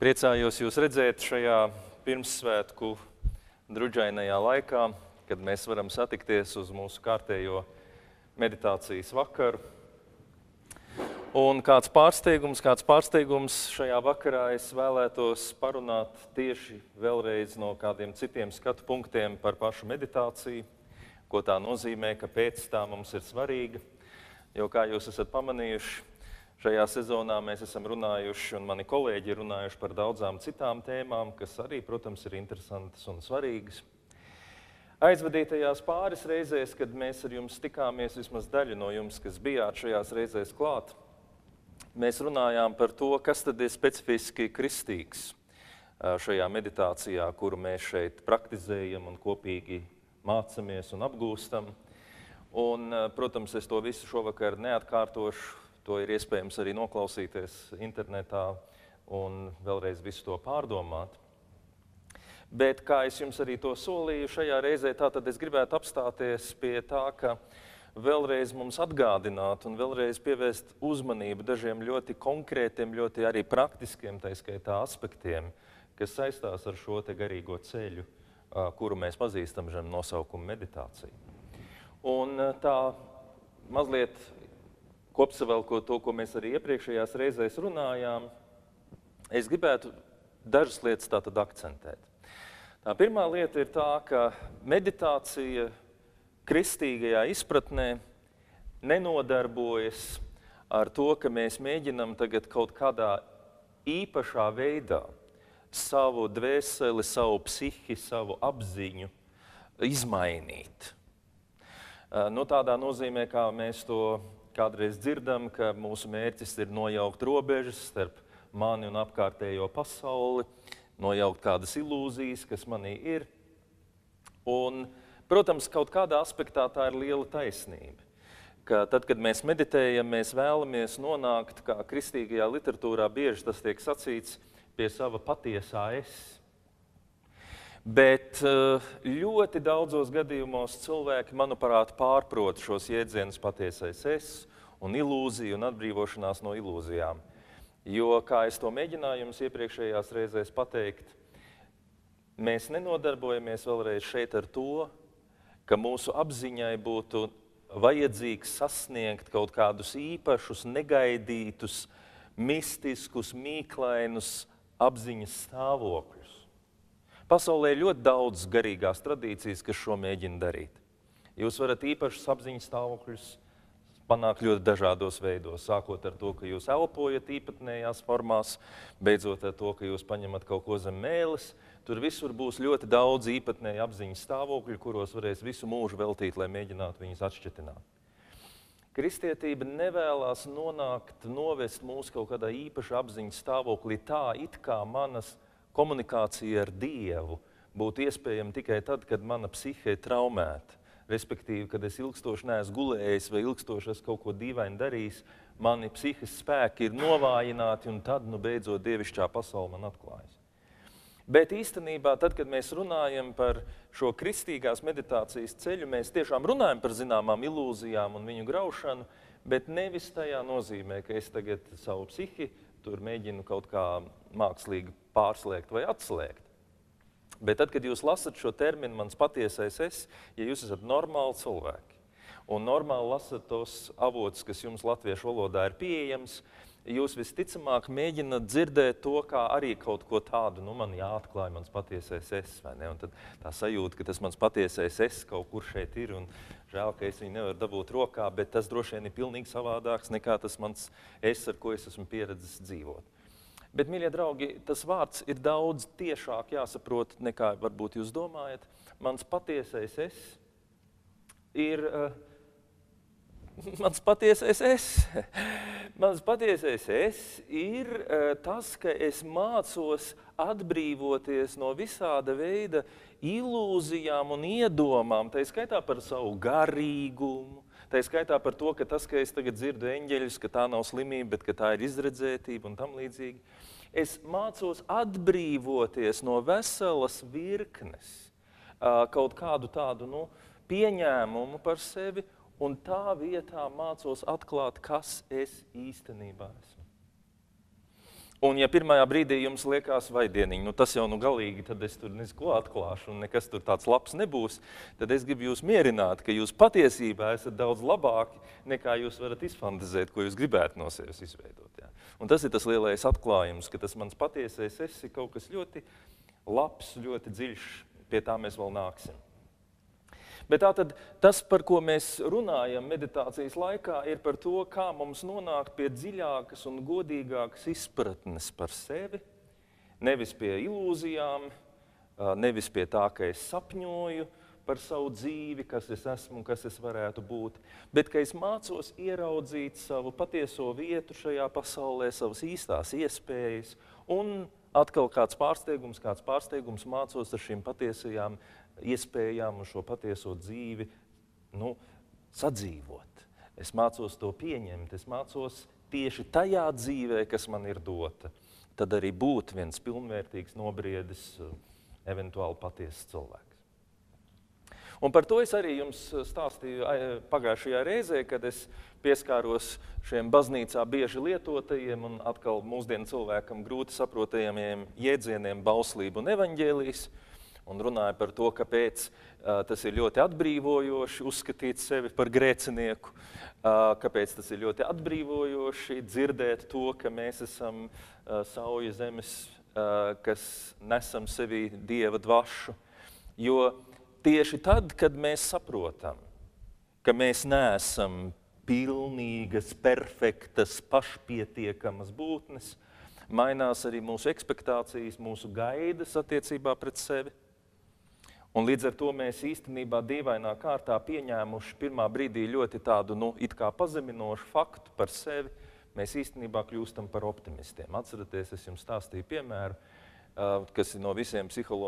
Priecājos jūs redzēt šajā pirmssvētku druģainajā laikā, kad mēs varam satikties uz mūsu kārtējo meditācijas vakaru. Un kāds pārsteigums šajā vakarā es vēlētos parunāt tieši vēlreiz no kādiem citiem skatu punktiem par pašu meditāciju, ko tā nozīmē, kāpēc tā mums ir svarīga. Jo, kā jūs esat pamanījuši, šajā sezonā mēs esam runājuši, un mani kolēģi ir runājuši par daudzām citām tēmām, kas arī, protams, ir interesantas un svarīgas. Aizvadītajās pāris reizēs, kad mēs ar jums tikāmies, vismaz daļa no jums, kas bijāt šajās reizēs klāt, mēs runājām par to, kas tad ir specifiski kristīgs šajā meditācijā, kuru mēs šeit praktizējam un kopīgi mācamies un apgūstam. Un, protams, es to visu šovakar neatkārtošu, to ir iespējams arī noklausīties internetā un vēlreiz visu to pārdomāt. Bet, kā es jums arī to solīju, šajā reizē tātad es gribētu apstāties pie tā, ka vēlreiz mums atgādināt un vēlreiz pievērst uzmanību dažiem ļoti konkrētiem, ļoti arī praktiskiem, tā skaitā aspektiem, kas saistās ar šo te garīgo ceļu, kuru mēs pazīstam zem nosaukuma meditācija. Un tā mazliet kopsavilkot to, ko mēs arī iepriekšējās reizēs runājām, es gribētu dažas lietas tātad akcentēt. Tā pirmā lieta ir tā, ka meditācija kristīgajā izpratnē nenodarbojas ar to, ka mēs mēģinam tagad kaut kādā īpašā veidā savu dvēseli, savu psihi, savu apziņu izmainīt. Nu, tādā nozīmē, kā mēs to kādreiz dzirdam, ka mūsu mērķis ir nojaukt robežas starp mani un apkārtējo pasauli, nojaukt kādas ilūzijas, kas manī ir. Un, protams, kaut kādā aspektā tā ir liela taisnība. Ka tad, kad mēs meditējam, mēs vēlamies nonākt, kā kristīgajā literatūrā bieži tas tiek sacīts, pie sava patiesā es. Bet ļoti daudzos gadījumos cilvēki, manuprāt, pārprot šos jēdzienus patiesais es un ilūziju un atbrīvošanās no ilūzijām. Jo, kā es to mēģināju jums iepriekšējās reizēs pateikt, mēs nenodarbojamies vēlreiz šeit ar to, ka mūsu apziņai būtu vajadzīgs sasniegt kaut kādus īpašus, negaidītus, mistiskus, mīklainus apziņas stāvokļus. Pasaulē ir ļoti daudz garīgās tradīcijas, kas šo mēģina darīt. Jūs varat īpašus apziņas stāvokļus panākt ļoti dažādos veidos, sākot ar to, ka jūs elpojat īpatnējās formās, beidzot ar to, ka jūs paņemat kaut ko zem mēles. Tur visur būs ļoti daudz īpatnēju apziņas stāvokļu, kuros varēs visu mūžu veltīt, lai mēģinātu viņus atšķetināt. Kristietība nevēlās novest mūs kaut kādā īpaša apziņas stāvoklī tā, it kā manas komunikācija ar Dievu būtu iespējama tikai tad, kad mana psihe ir traumēta. Respektīvi, kad es ilgstoši neesmu gulējis vai ilgstoši esmu kaut ko dīvaini darījis, mani psihes spēki ir novājināti un tad, beidzot, dievišķā pasaule man atklājas. Bet īstenībā, tad, kad mēs runājam par šo kristīgās meditācijas ceļu, mēs tiešām runājam par zināmām ilūzijām un viņu graušanu, bet nevis tajā nozīmē, ka es tagad savu psihi tur mēģinu kaut kā mākslīgi pārslēgt vai atslēgt. Bet tad, kad jūs lasat šo terminu mans patiesais es, ja jūs esat normāli cilvēki un normāli lasat tos avotus, kas jums latviešu valodā ir pieejams, jūs visticamāk mēģināt dzirdēt to, kā arī kaut ko tādu, man jāatklāj mans patiesais es, vai ne? Un tad tā sajūta, ka tas mans patiesais es kaut kur šeit ir, un žēl, ka es viņu nevaru dabūt rokā, bet tas droši vien ir pilnīgi savādāks nekā tas mans es, ar ko es esmu pieredzis dzīvot. Bet, mīļie draugi, tas vārds ir daudz tiešāk jāsaprot, nekā varbūt jūs domājat. Mans patiesais es ir Mans patiesais es ir tas, ka es mācos atbrīvoties no visāda veida ilūzijām un iedomām, tā skaitā par savu garīgumu, tā skaitā par to, ka tas, ka es tagad dzirdu eņģeļus, ka tā nav slimība, bet ka tā ir izredzētība un tam līdzīgi. Es mācos atbrīvoties no veselas virknes, kaut kādu tādu pieņēmumu par sevi, un tā vietā mācos atklāt, kas es īstenībā esmu. Un ja pirmajā brīdī jums liekas, vai dieniņ, tas jau galīgi, tad es tur nezinu, ko atklāšu un nekas tur tāds labs nebūs, tad es gribu jūs mierināt, ka jūs patiesībā esat daudz labāki, nekā jūs varat izfantazēt, ko jūs gribētu no sevis izveidot. Ja? Un tas ir tas lielais atklājums, ka tas mans patiesais es ir kaut kas ļoti labs, ļoti dziļš, pie tā mēs vēl nāksim. Bet tātad tas, par ko mēs runājam meditācijas laikā, ir par to, kā mums nonākt pie dziļākas un godīgākas izpratnes par sevi, nevis pie ilūzijām, nevis pie tā, ka es sapņoju par savu dzīvi, kas es esmu un kas es varētu būt, bet ka es mācos ieraudzīt savu patieso vietu šajā pasaulē, savas īstās iespējas, un atkal kāds pārsteigums mācos ar šīm patiesajām iespējām un šo patieso dzīvi sadzīvot. Es mācos to pieņemt, es mācos tieši tajā dzīvē, kas man ir dota. Tad arī būt viens pilnvērtīgs, nobriedis, eventuāli patiesas cilvēks. Un par to es arī jums stāstīju pagājušajā reizē, kad es pieskāros šiem baznīcā bieži lietotajiem un atkal mūsdienu cilvēkam grūti saprotajiem jēdzieniem bauslība un evaņģēlijs. Un runāja par to, kāpēc tas ir ļoti atbrīvojoši uzskatīt sevi par grēcinieku, kāpēc tas ir ļoti atbrīvojoši dzirdēt to, ka mēs esam sauja zemes, kas nesam sevī Dieva dvašu. Jo tieši tad, kad mēs saprotam, ka mēs neesam pilnīgas, perfektas, pašpietiekamas būtnes, mainās arī mūsu ekspektācijas, mūsu gaidas attiecībā pret sevi. Un līdz ar to mēs īstenībā dīvainā kārtā pieņēmuši pirmā brīdī ļoti tādu, it kā pazeminošu faktu par sevi, mēs īstenībā kļūstam par optimistiem. Atceraties, es jums stāstīju piemēru, kas ir no visiem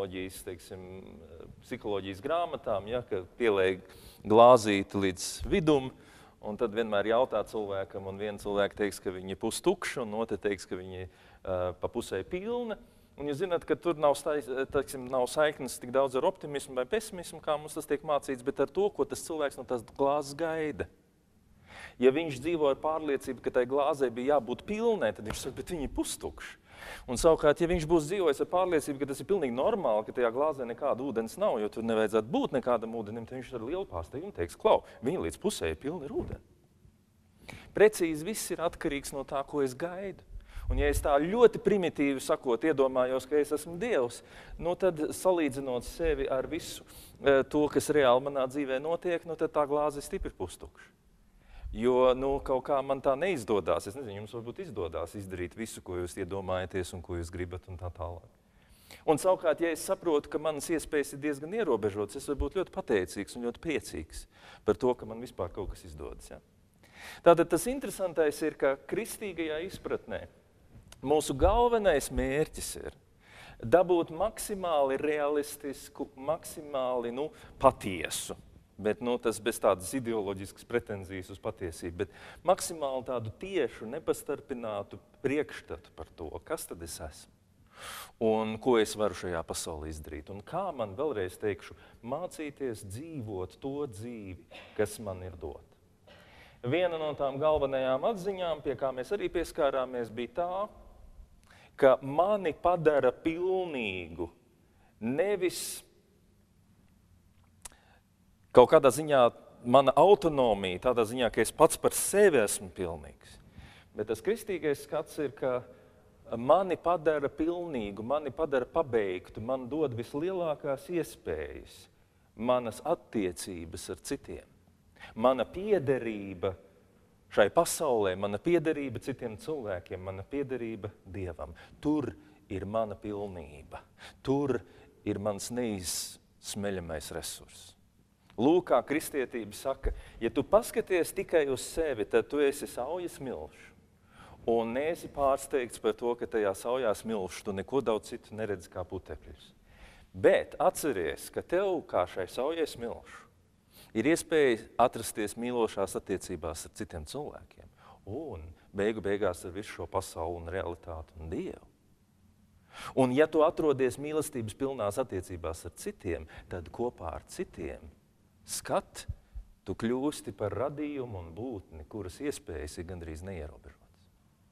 psiholoģijas grāmatām, ja, ka pieliek glāzīti līdz vidum, un tad vienmēr jautā cilvēkam, un viena cilvēka teiks, ka viņi ir pustukši, un otra teiks, ka viņi pa pusē pilna. Un jūs zināt, ka tur nav saiknes tik daudz ar optimismu vai pesimismu, kā mums tas tiek mācīts, bet ar to, ko tas cilvēks no tās glāzes gaida. Ja viņš dzīvo ar pārliecību, ka tai glāzei bija jābūt pilnai, tad viņš saka, bet viņi ir pustukši. Un savukārt, ja viņš būs dzīvojis ar pārliecību, ka tas ir pilnīgi normāli, ka tajā glāzē nekāda ūdens nav, jo tur nevajadzētu būt nekādam ūdenim, tad viņš ar lielu pārsteigumu teiks, klau, viņi līdz pusē ir pilni ar ūdeni. Precīzi viss ir atkarīgs no tā, ko es gaidu. Un ja es tā ļoti primitīvi sakot, iedomājos, ka es esmu Dievs, tad salīdzinot sevi ar visu to, kas reāli manā dzīvē notiek, tad tā glāze ir stipri pustukša. Jo kaut kā man tā neizdodās. Es nezinu, jums varbūt izdodās izdarīt visu, ko jūs iedomājaties un ko jūs gribat un tā tālāk. Un savukārt, ja es saprotu, ka manas iespējas ir diezgan ierobežotas, es varu būt ļoti pateicīgs un ļoti priecīgs par to, ka man vispār kaut kas izdodas. Ja? Tātad tas interesantais ir, ka kristīgajā izpratnē mūsu galvenais mērķis ir dabūt maksimāli realistisku, maksimāli patiesu, bet tas bez tādas ideoloģiskas pretenzijas uz patiesību, bet maksimāli tādu tiešu, nepastarpinātu priekšstatu par to, kas tad es esmu un ko es varu šajā pasaulē izdarīt. Un kā man, vēlreiz teikšu, mācīties dzīvot to dzīvi, kas man ir dota. Viena no tām galvenajām atziņām, pie kā mēs arī pieskārāmies, bija tā, ka mani padara pilnīgu, nevis kaut kādā ziņā mana autonomija, tādā ziņā, ka es pats par sevi esmu pilnīgs. Bet tas kristīgais skats ir, ka mani padara pilnīgu, mani padara pabeigtu, man dod vislielākās iespējas, manas attiecības ar citiem, mana piederība šai pasaulē, mana piederība citiem cilvēkiem, mana piederība Dievam. Tur ir mana pilnība. Tur ir mans neizsmeļamais resurss. Lūk, kā kristietība saka, ja tu paskaties tikai uz sevi, tad tu esi sauja smilšs. Un neesi pārsteigts par to, ka tajā saujā smilšs tu neko daudz citu neredzi kā putekļus. Bet atceries, ka tev, kā šai saujai smilšs, ir iespēja atrasties mīlošās attiecībās ar citiem cilvēkiem un beigās ar visu šo pasauli un realitāti un Dievu. Un ja tu atrodies mīlestības pilnās attiecībās ar citiem, tad kopā ar citiem tu kļūsti par radījumu un būtni, kuras iespējas ir gandrīz neierobežotas.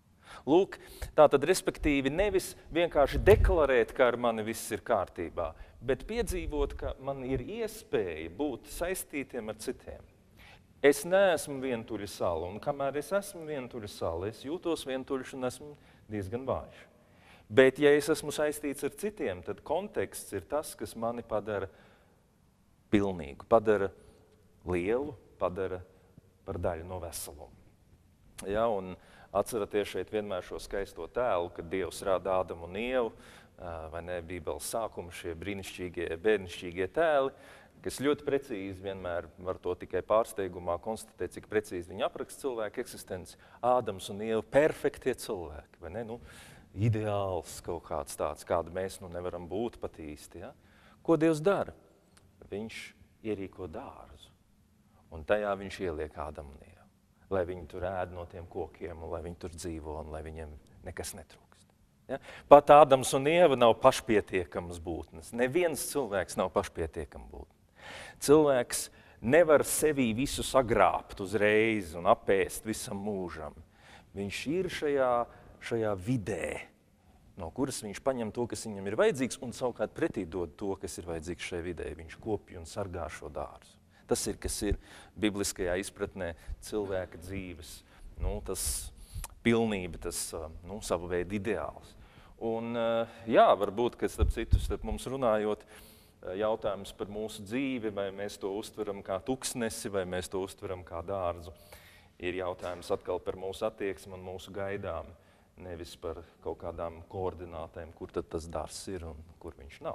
Lūk, tātad, respektīvi, nevis vienkārši deklarēt, ka ar mani viss ir kārtībā, bet piedzīvot, ka man ir iespēja būt saistītiem ar citiem. Es neesmu vientuļa sala, un kamēr es esmu vientuļa sala, es jūtos vientuļš un esmu diezgan vājš. Bet, ja es esmu saistīts ar citiem, tad konteksts ir tas, kas mani padara pilnīgu, padara lielu, padara par daļu no veselumu. Ja, un atceraties šeit vienmēr šo skaisto tēlu, kad Dievs rada Ādamu un Ievu, vai ne, Bībeles sākuma šie brīnišķīgie, bērnišķīgie tēli, kas ļoti precīzi vienmēr var to tikai pārsteigumā konstatēt, cik precīzi viņi apraksta cilvēku eksistenci. Ādams un Ieva perfektie cilvēki, vai ne? Nu, ideāls kaut kāds tāds, kāda mēs nevaram būt pat īsti. Ja? Ko Dievs dara? Viņš ierīko dārzu, un tajā viņš ieliek Ādamu un Ievu, lai viņi tur ēd no tiem kokiem, un lai viņi tur dzīvo, un lai viņiem nekas netrūkst. Ja? Pat Ādams un Ieva nav pašpietiekamas būtnes. Neviens cilvēks nav pašpietiekama būtne. Cilvēks nevar sevī visu sagrābt uzreiz un apēst visam mūžam. Viņš ir šajā vidē, no kuras viņš paņem to, kas viņam ir vajadzīgs, un savukārt pretī dod to, kas ir vajadzīgs šai vidē. Viņš kopj un sargā šo dārzu. Tas ir, kas ir bibliskajā izpratnē cilvēka dzīves, tas pilnība, tas savu veidu ideāls. Un jā, varbūt, ka starp mums runājot, jautājums par mūsu dzīvi, vai mēs to uztveram kā tuksnesi, vai mēs to uztveram kā dārzu, ir jautājums atkal par mūsu attieksmi un mūsu gaidām, nevis par kaut kādām koordinātēm, kur tad tas dārzs ir un kur viņš nav.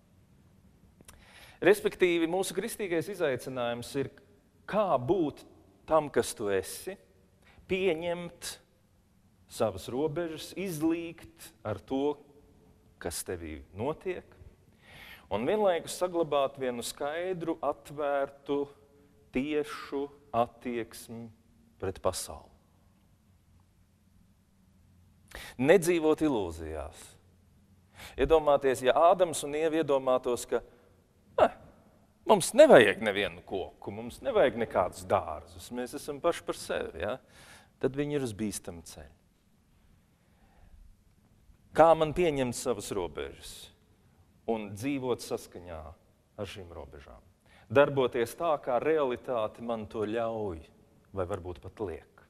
Respektīvi, mūsu kristīgais izaicinājums ir, kā būt tam, kas tu esi, pieņemt savas robežas, izlīgt ar to, kas tevī notiek, un vienlaikus saglabāt vienu skaidru, atvērtu, tiešu attieksmi pret pasauli. Nedzīvot ilūzijās. Iedomāties, ja Ādams un Ieva iedomātos, ka mums nevajag nevienu koku, mums nevajag nekādus dārzus, mēs esam paši par sevi, ja? Tad viņi ir uz bīstamu ceļu. Kā man pieņemt savas robežas un dzīvot saskaņā ar šīm robežām? Darboties tā, kā realitāte man to ļauj, vai varbūt pat liek.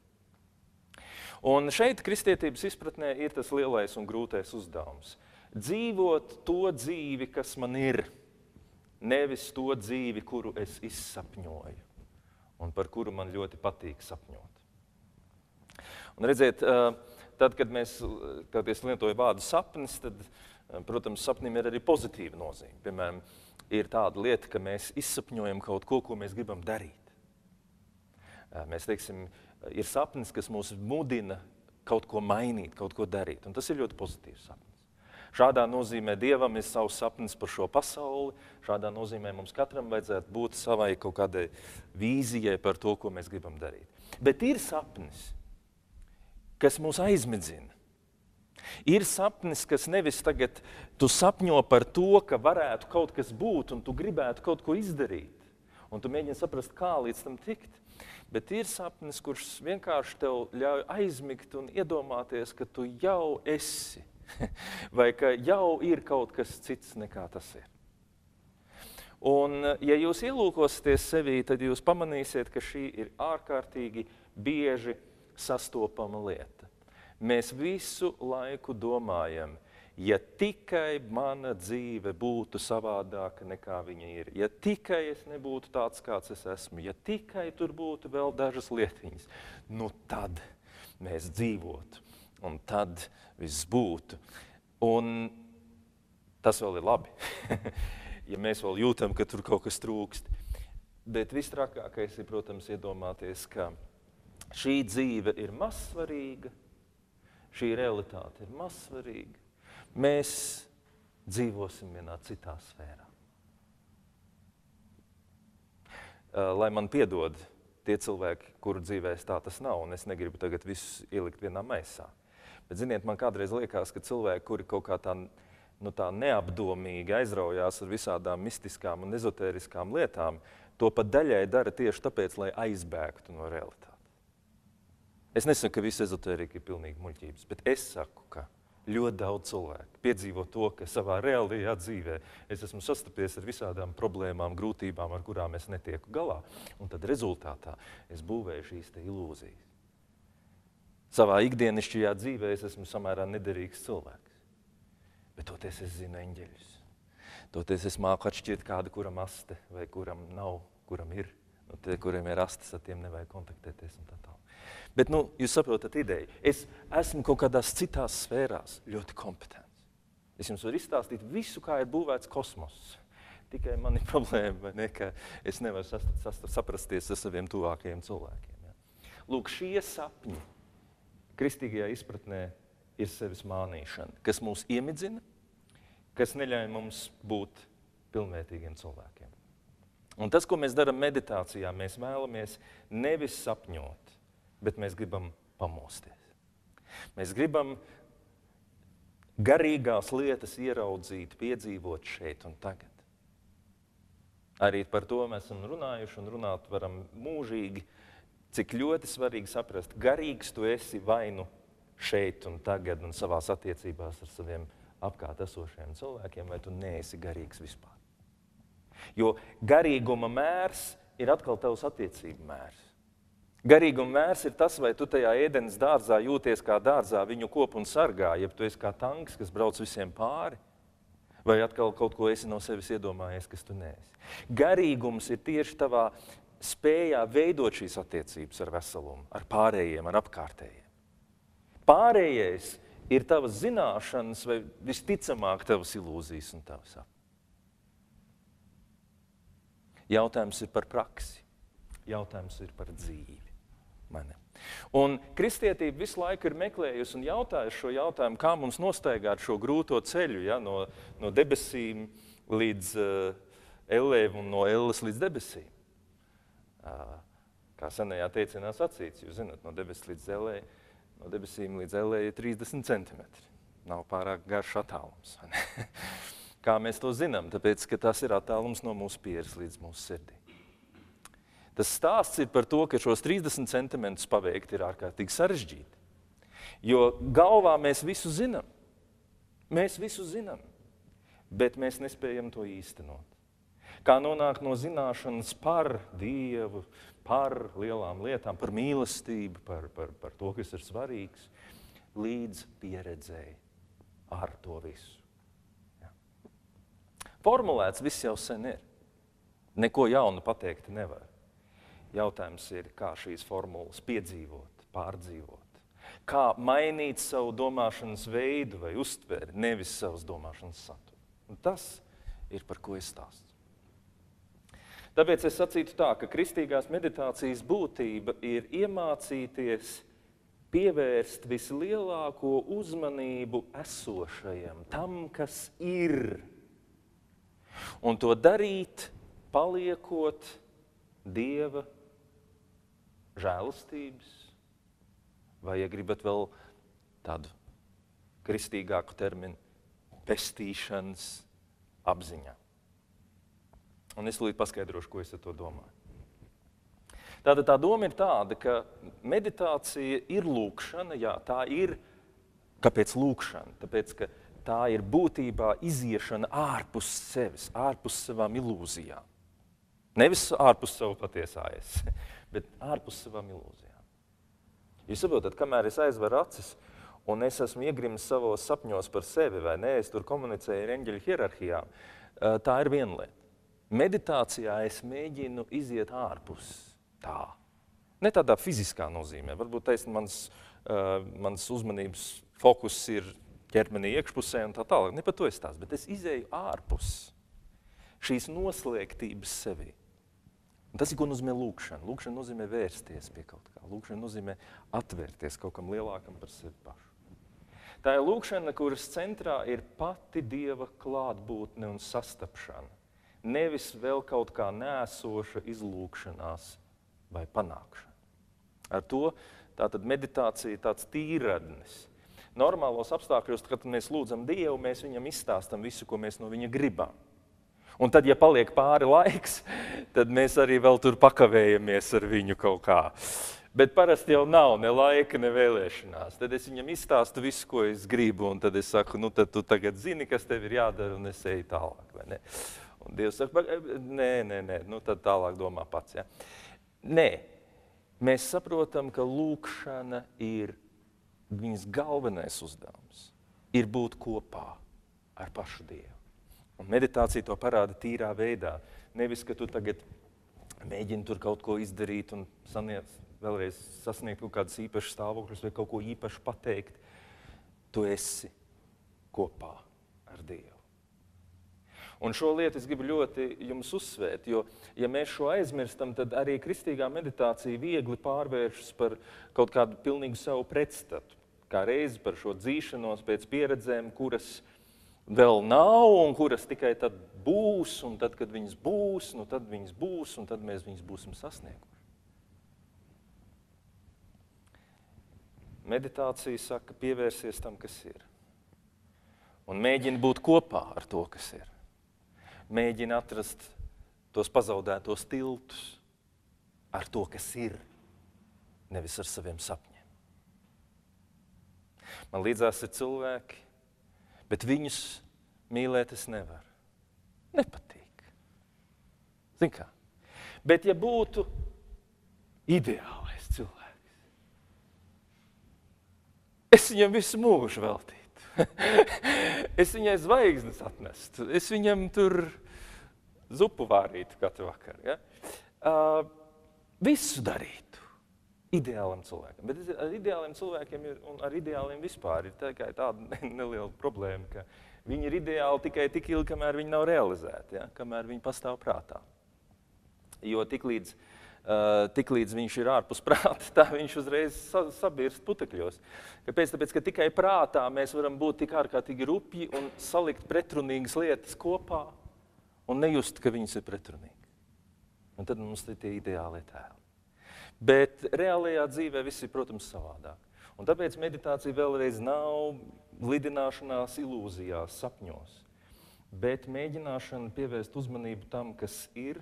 Un šeit kristietības izpratnē ir tas lielais un grūtais uzdevums. Dzīvot to dzīvi, kas man ir, nevis to dzīvi, kuru es izsapņoju un par kuru man ļoti patīk sapņot. Un redziet, tad, kad es lietoju vārdu sapnis, tad, protams, sapnim ir arī pozitīva nozīme. Piemēram, ir tāda lieta, ka mēs izsapņojam kaut ko, ko mēs gribam darīt. Mēs teiksim, ir sapnis, kas mūs mudina kaut ko mainīt, kaut ko darīt. Un tas ir ļoti pozitīvs sapnis. Šādā nozīmē Dievam ir savs sapnis par šo pasauli. Šādā nozīmē mums katram vajadzētu būt savai kaut kādai vīzijai par to, ko mēs gribam darīt. Bet ir sapnis, kas mūs aizmidzina. Ir sapnis, kas nevis tagad tu sapņo par to, ka varētu kaut kas būt un tu gribētu kaut ko izdarīt. Un tu mēģini saprast, kā līdz tam tikt. Bet ir sapnis, kurš vienkārši tev ļauj aizmigt un iedomāties, ka tu jau esi. Vai ka jau ir kaut kas cits nekā tas ir. Un, ja jūs ielūkosieties sevī, tad jūs pamanīsiet, ka šī ir ārkārtīgi bieži sastopama lieta. Mēs visu laiku domājam, ja tikai mana dzīve būtu savādāka nekā viņa ir, ja tikai es nebūtu tāds, kāds es esmu, ja tikai tur būtu vēl dažas lietiņas, nu tad mēs dzīvotu. Un tad viss būtu. Un tas vēl ir labi, ja mēs vēl jūtam, ka tur kaut kas trūkst. Bet vistrakākais ir, protams, iedomāties, ka šī dzīve ir mazsvarīga, šī realitāte ir mazsvarīga. Mēs dzīvosim vienā citā sfērā. Lai man piedod tie cilvēki, kuru dzīvēs tā tas nav, un es negribu tagad visus ielikt vienā maisā. Bet, ziniet, man kādreiz liekas, ka cilvēki, kuri kaut kā tā neapdomīgi aizraujās ar visādām mistiskām un ezotēriskām lietām, to pat daļai dara tieši tāpēc, lai aizbēgtu no realitātes. Es nesaku, ka visi ezotēriki ir pilnīgi muļķības, bet es saku, ka ļoti daudz cilvēku piedzīvo to, ka savā reālajā dzīvē es esmu sastapies ar visādām problēmām, grūtībām, ar kurām es netieku galā, un tad rezultātā es būvēju šīs te ilūzijas. Savā ikdienišķajā dzīvē es esmu samērā nederīgs cilvēks, bet toties es zinu eņģeļus. Toties es māku atšķirt kādu, kuram aste, vai kuram nav, kuram ir. Nu, tie, kuriem ir astes, ar tiem nevajag kontaktēties un tā tālāk. Bet, jūs saprotat ideju. Es esmu kaut kādās citās sfērās ļoti kompetents. Es jums varu izstāstīt visu, kā ir būvēts kosmoss. Tikai man ir problēma, vai ne, ka es nevaru saprasties ar saviem tuvākajiem cilvēkiem. Ja? Lūk, šie sapņi kristīgajā izpratnē ir sevis mānīšana, kas mūs iemidzina, kas neļauj mums būt pilnvērtīgiem cilvēkiem. Un tas, ko mēs darām meditācijā, mēs vēlamies nevis sapņot, bet mēs gribam pamosties. Mēs gribam garīgās lietas ieraudzīt, piedzīvot šeit un tagad. Arī par to mēs esam runājuši un runāt varam mūžīgi, cik ļoti svarīgi saprast, garīgs tu esi vai nu šeit un tagad un savās attiecībās ar saviem apkārt esošiem cilvēkiem, vai tu neesi garīgs vispār. Jo garīguma mērs ir atkal tavs attiecību mērs. Garīguma mērs ir tas, vai tu tajā ēdenes dārzā jūties kā dārzā viņu kopu un sargā, ja tu esi kā tanks, kas brauc visiem pāri, vai atkal kaut ko esi no sevis iedomājies, kas tu neesi. Garīgums ir tieši tavā spējā veidot šīs attiecības ar veselumu, ar pārējiem, ar apkārtējiem. Pārējais ir tavas zināšanas vai visticamāk tavas ilūzijas un tavas sapņi. Jautājums ir par praksi. Jautājums ir par dzīvi. Un kristietība visu laiku ir meklējusi un jautājusi šo jautājumu, kā mums nostaigāt šo grūto ceļu, ja, no debesīm līdz ellēm un no elles līdz debesīm. Kā senajā teicienā sacīts, jūs zināt, no debesīm līdz ellē ir 30 centimetri. Nav pārāk garš attālums. Kā mēs to zinām? Tāpēc, ka tas ir attālums no mūsu pieres līdz mūsu sirdī. Tas stāsts ir par to, ka šos 30 centimetrus paveikt ir ārkārtīgi sarežģīti. Jo galvā mēs visu zinām. Mēs visu zinām, bet mēs nespējam to īstenot. Kā nonākt no zināšanas par Dievu, par lielām lietām, par mīlestību, par to, kas ir svarīgs, līdz pieredzēji ar to visu. Ja. Formulēts viss jau sen ir. Neko jaunu pateikt nevar. Jautājums ir, kā šīs formulas piedzīvot, pārdzīvot. Kā mainīt savu domāšanas veidu vai uztveri, nevis savas domāšanas saturu. Un tas ir, par ko es stāstu. Tāpēc es sacītu tā, ka kristīgās meditācijas būtība ir iemācīties pievērst vislielāko uzmanību esošajam, tam, kas ir. Un to darīt, paliekot Dieva žēlastības, vai, ja gribat vēl tādu kristīgāku terminu, pestīšanas apziņā. Un es līdz paskaidrošu, ko es ar to domāju. Tātad tā doma ir tāda, ka meditācija ir lūkšana, jā, tā ir, kāpēc lūkšana? Tāpēc, ka tā ir būtībā iziešana ārpus sevis, ārpus savām ilūzijām. Nevis ārpus savu patiesā es, bet ārpus savām ilūzijām. Jūs saprotat, kamēr es aizveru acis un es esmu iegrimis savos sapņos par sevi, vai ne, es tur komunicēju ar eņģeļu hierarhijām, tā ir viena lieta. Meditācijā es mēģinu iziet ārpus tā. Ne tādā fiziskā nozīmē. Varbūt mans uzmanības fokus ir ķermenī iekšpusē un tā tālāk. Ne par to es stāstu, bet es izēju ārpus šīs noslēgtības sevī. Un tas ir, ko nozīmē lūkšana. Lūkšana nozīmē vērsties pie kaut kā. Lūkšana nozīmē atvērties kaut kam lielākam par sevi pašu. Tā ir lūkšana, kuras centrā ir pati Dieva klātbūtne un sastapšana. Nevis vēl kaut kā neesoša izlūkšanās vai panākšana. Ar to tātad meditācija ir tāds tīradnis. Normālos apstākļos, kad mēs lūdzam Dievu, mēs viņam izstāstam visu, ko mēs no viņa gribam. Un tad, ja paliek pāri laiks, tad mēs arī vēl tur pakavējamies ar viņu kaut kā. Bet parasti jau nav ne laika, ne vēlēšanās. Tad es viņam izstāstu visu, ko es gribu, un tad es saku, nu tad tu tagad zini, kas tev ir jādara, un es eju tālāk, vai ne? Un Dievs saka, nē, nu tad tālāk domā pats, ja? Nē, mēs saprotam, ka lūkšana ir viņas galvenais uzdevums, ir būt kopā ar pašu Dievu. Un meditācija to parāda tīrā veidā. Nevis, ka tu tagad mēģini tur kaut ko izdarīt un vēlreiz sasniegt kaut kādas īpašas stāvokļus vai kaut ko īpaši pateikt. Tu esi kopā ar Dievu. Un šo lietu es gribu ļoti jums uzsvērt, jo, ja mēs šo aizmirstam, tad arī kristīgā meditācija viegli pārvēršas par kaut kādu pilnīgu savu pretstatu. Kā reizi par šo dzīšanos pēc pieredzēm, kuras vēl nav un kuras tikai tad būs, un tad, kad viņas būs, nu tad viņas būs, un tad mēs viņas būsim sasnieguši. Meditācija saka, pievērsies tam, kas ir. Un mēģini būt kopā ar to, kas ir. Mēģini atrast tos pazaudētos tiltus ar to, kas ir, nevis ar saviem sapņiem. Man līdzās ir cilvēki, bet viņus mīlēt es nevaru. Nepatīk. Zini kā? Bet ja būtu ideālais cilvēks, es viņam visu mūžu veltītu. Es viņai zvaigznes atnestu. Es viņam tur zupu vārītu katru vakaru. Ja? Visu darītu ideālam cilvēkam. Bet ar ideāliem cilvēkiem un ar ideāliem vispār ir tikai tāda neliela problēma, ka viņi ir ideāli tikai tik ilgi, kamēr viņi nav realizēti, ja? Kamēr viņi pastāv prātā. Jo tiklīdz viņš ir ārpus prāta, tā viņš uzreiz sabirst putekļos. Kāpēc? Tāpēc, ka tikai prātā mēs varam būt tik ārkārtīgi rupji un salikt pretrunīgas lietas kopā un nejust, ka viņas ir pretrunīgi. Un tad mums ir tie ideālie tēli. Bet reālajā dzīvē viss ir, protams, savādāk. Un tāpēc meditācija vēlreiz nav lidināšanās ilūzijās, sapņos, bet mēģināšana pievērst uzmanību tam, kas ir,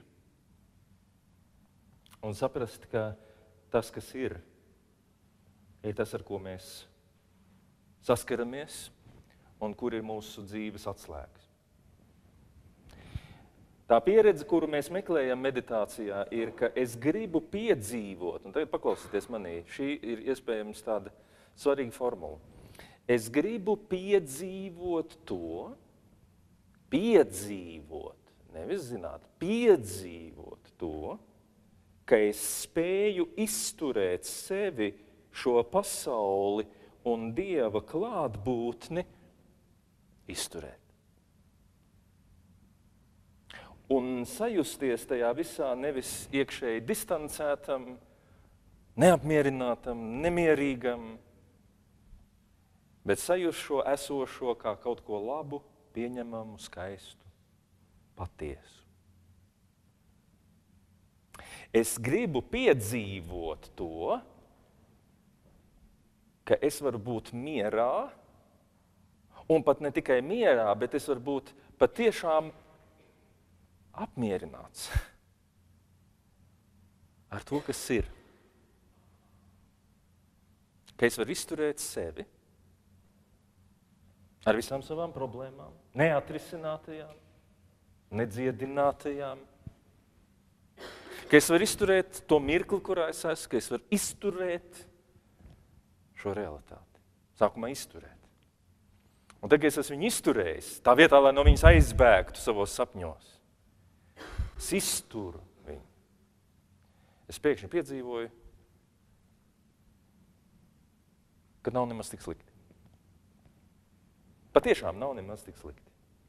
un saprast, ka tas, kas ir tas, ar ko mēs saskaramies un kur ir mūsu dzīves atslēgas. Tā pieredze, kuru mēs meklējam meditācijā, ir, ka es gribu piedzīvot, un tagad paklausieties manī, šī ir iespējams tāda svarīga formula. Es gribu piedzīvot to, nevis zināt, piedzīvot to, ka es spēju izturēt sevi, šo pasauli un Dieva klātbūtni izturēt. Un sajusties tajā visā nevis iekšēji distancētam, neapmierinātam, nemierīgam, bet sajust šo esošo kā kaut ko labu, pieņemamu, skaistu, patiesu. Es gribu piedzīvot to, ka es varu būt mierā, un pat ne tikai mierā, bet es varu būt patiešām apmierināts ar to, kas ir. Ka es varu izturēt sevi ar visām savām problēmām, neatrisinātajām, nedziedinātajām, ka es varu izturēt to mirkli, kurā es esmu, ka es varu izturēt šo realitāti. Sākumā izturēt. Un tad, kad es esmu viņu izturējis, tā vietā, lai no viņas aizbēgtu savos sapņos, es izturu viņu. Es pēkšņi piedzīvoju, ka nav nemaz tik slikti. Patiešām nav nemaz tik slikti.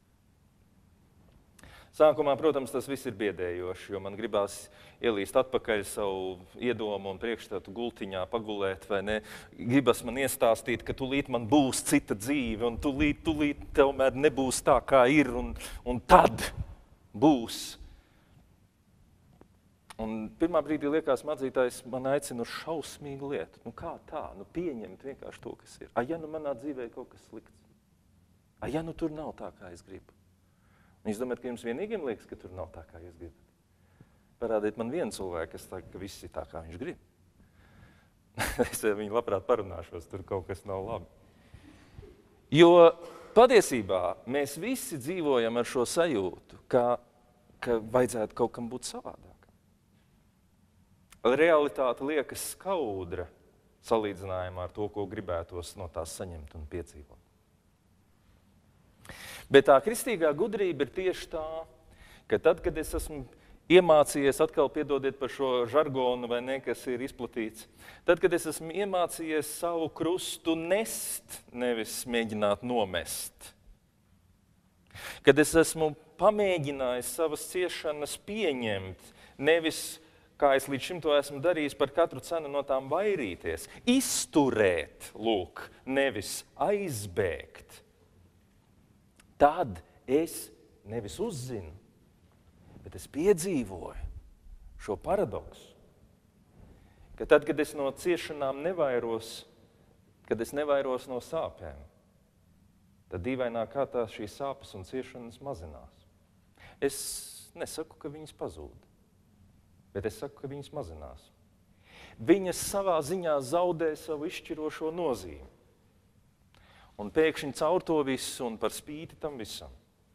Sākumā, protams, tas viss ir biedējoši, jo man gribās ielīst atpakaļ savu iedomu un priekšstatu gultiņā pagulēt, vai ne? Gribas man iestāstīt, ka tūlīt man būs cita dzīve, un tūlīt tomēr nebūs tā, kā ir, un tad būs. Un pirmā brīdī liekas, mācītājs man aicina uz šausmīgu lietu. Nu kā tā? Nu pieņemt vienkārši to, kas ir. Ja nu manā dzīvē ir kaut kas slikts? Ja nu tur nav tā, kā es gribu? Un jūs domājat, ka jums vienīgiem liekas, ka tur nav tā, kā jūs gribat? Parādiet man vienu cilvēku, kas tā, ka viss ir tā, kā viņš grib. Es ar viņu labprāt parunāšos, tur kaut kas nav labi. Jo patiesībā mēs visi dzīvojam ar šo sajūtu, ka vajadzētu kaut kam būt savādāk. Realitāte liekas skaudra salīdzinājumā ar to, ko gribētos no tās saņemt un piedzīvot. Bet tā kristīgā gudrība ir tieši tā, ka tad, kad es esmu iemācījies, atkal piedodiet par šo žargonu, vai ne, kas ir izplatīts, tad, kad es esmu iemācījies savu krustu nest, nevis mēģināt nomest, kad es esmu pamēģinājis savas ciešanas pieņemt, nevis, kā es līdz šim to esmu darījis, par katru cenu no tām vairīties, izturēt, lūk, nevis aizbēgt, tad es nevis uzzinu, bet es piedzīvoju šo paradoksu, ka tad, kad es no ciešanām nevairos, kad es nevairos no sāpēm, tad dīvainā kārtā šīs sāpes un ciešanas mazinās. Es nesaku, ka viņas pazūd, bet es saku, ka viņas mazinās. Viņas savā ziņā zaudē savu izšķirošo nozīmi. Un pēkšņi caur to visu un par spīti tam visam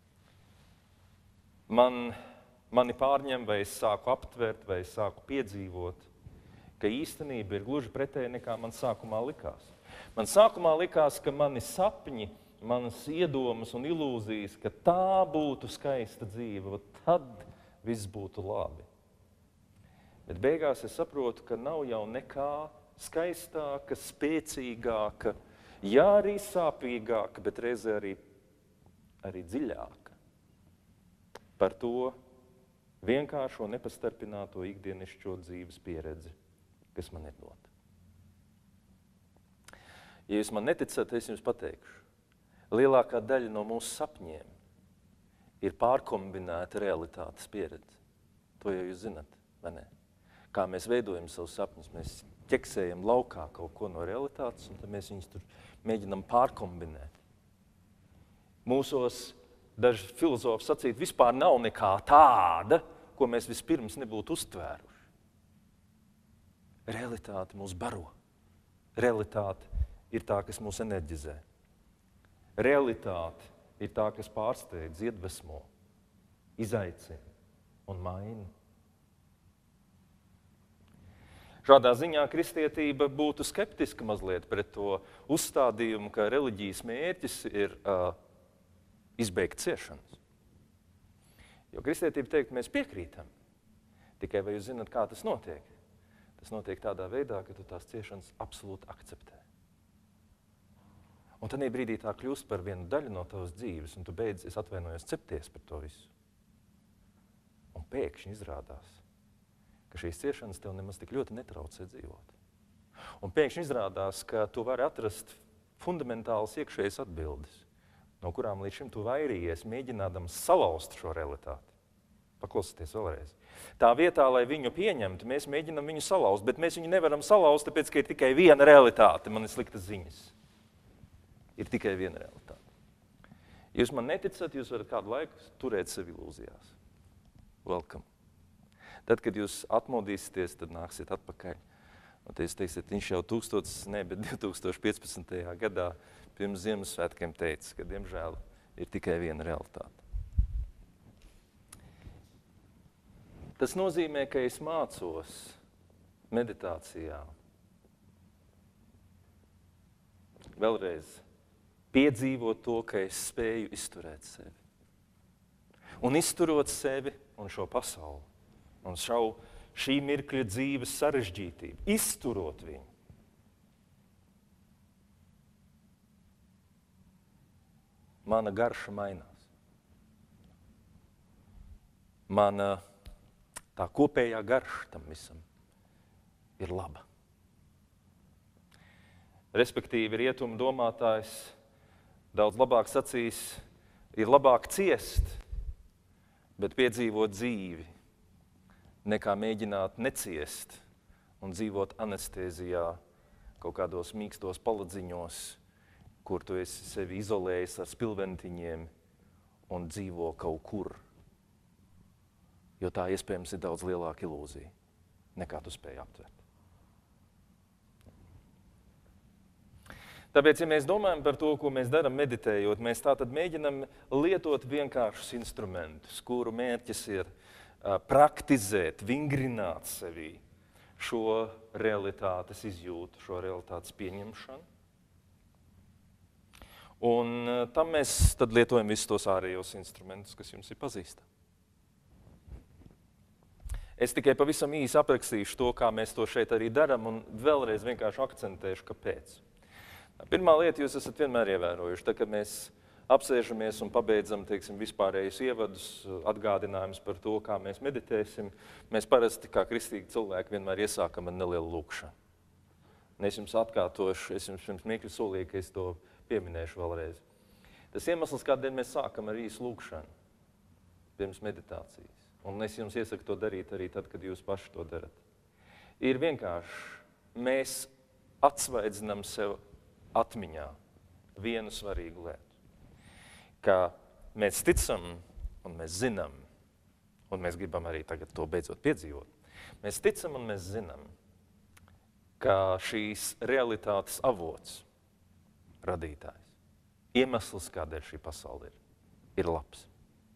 mani pārņem, vai es sāku aptvert, vai es sāku piedzīvot, ka īstenība ir gluži pretēji nekā man sākumā likās. Man sākumā likās, ka mani sapņi, manas iedomas un ilūzijas, ka tā būtu skaista dzīve, tad viss būtu labi. Bet beigās es saprotu, ka nav jau nekā skaistāka, spēcīgāka, jā, arī sāpīgāka, bet reizē arī dziļāka par to vienkāršo, nepastarpināto ikdienišķo dzīves pieredzi, kas man ir dota. Ja jūs man neticat, es jums pateikšu. Lielākā daļa no mūsu sapņiem ir pārkombinēta realitātes pieredze. To jau jūs zinat, vai ne? Kā mēs veidojam savus sapņus, mēs ķeksējam laukā kaut ko no realitātes, un tad mēs viņus tur mēģinam pārkombinēt. Mūsos daži filozofi sacīt, vispār nav nekā tāda, ko mēs vispirms nebūtu uztvēruši. Realitāte mūs baro. Realitāte ir tā, kas mūs enerģizē. Realitāte ir tā, kas pārsteidz, iedvesmo, izaicina un maina. Šādā ziņā kristietība būtu skeptiska mazliet pret to uzstādījumu, ka reliģijas mērķis ir izbeigt ciešanas. Jo kristietība teikt, mēs piekrītam. Tikai vai jūs zināt, kā tas notiek? Tas notiek tādā veidā, ka tu tās ciešanas absolūti akceptē. Un tad brīdī tā kļūst par vienu daļu no tavas dzīves, un tu beidz, es atvainojos, cepties par to visu. Un pēkšņi izrādās, ka šīs ciešanas tev nemaz tik ļoti netraucē dzīvot. Un pēkšņi izrādās, ka tu vari atrast fundamentālas iekšējas atbildes, no kurām līdz šim tu vairījies, mēģinādams salauzt šo realitāti. Paklausieties vēlreiz. Tā vietā, lai viņu pieņemtu, mēs mēģinam viņu salauzt, bet mēs viņu nevaram salauzt, tāpēc, ka ir tikai viena realitāte, man ir sliktas ziņas. Ir tikai viena realitāte. Ja jūs man neticat, jūs varat kādu laiku turēt sevi ilūzijās. Welcome. Tad, kad jūs atmodīsieties, tad nāksiet atpakaļ. Un jūs teiksiet, viņš jau 2015. gadā pirms Ziemassvētkiem teica, ka, diemžēl, ir tikai viena realitāte. Tas nozīmē, ka es mācos meditācijā. Vēlreiz piedzīvot to, ka es spēju izturēt sevi. Un izturot sevi un šo pasauli. Un šī mirkļa dzīves sarežģītību. Izturot viņu. Mana garša mainās. Mana tā kopējā garša tam visam ir laba. Respektīvi, rietumu domātājs daudz labāk sacīs, ir labāk ciest, bet piedzīvot dzīvi, nekā mēģināt neciest un dzīvot anestēzijā, kaut kādos mīkstos paladziņos, kur tu esi sevi izolējis ar spilventiņiem un dzīvo kaut kur. Jo tā iespējams ir daudz lielāka ilūzija, nekā tu spēj aptvert. Tāpēc, ja mēs domājam par to, ko mēs darām meditējot, mēs tātad mēģinam lietot vienkāršus instrumentus, kuru mērķis ir praktizēt, vingrināt sevī šo realitātes izjūtu, šo realitātes pieņemšanu. Un tam mēs tad lietojam visus tos ārējos instrumentus, kas jums ir pazīstami. Es tikai pavisam īsi aprakstīšu to, kā mēs to šeit arī darām, un vēlreiz vienkārši akcentēšu, kāpēc. Pirmā lieta, jūs esat vienmēr ievērojuši, tā, kad mēs apsēžamies un pabeidzam, teiksim, vispārējus ievadus, atgādinājumus par to, kā mēs meditēsim, mēs parasti, kā kristīgi cilvēki, vienmēr iesākam ar nelielu lūkšanu. Un es jums atkārtošu, es jums pirms mirkļa solīju, ka es to pieminēšu vēlreiz. Tas iemesls, kādēļ mēs sākam ar īsu lūkšanu pirms meditācijas, un es jums iesaku to darīt arī tad, kad jūs paši to darat, ir vienkārši mēs atsvaidzinām sev atmiņā vienu svarīgu lietu, ka mēs ticam un mēs zinām, un mēs gribam arī tagad to beidzot piedzīvot, mēs ticam un mēs zinām, ka šīs realitātes avots, radītājs, iemesls, kādēļ šī pasaule ir labs.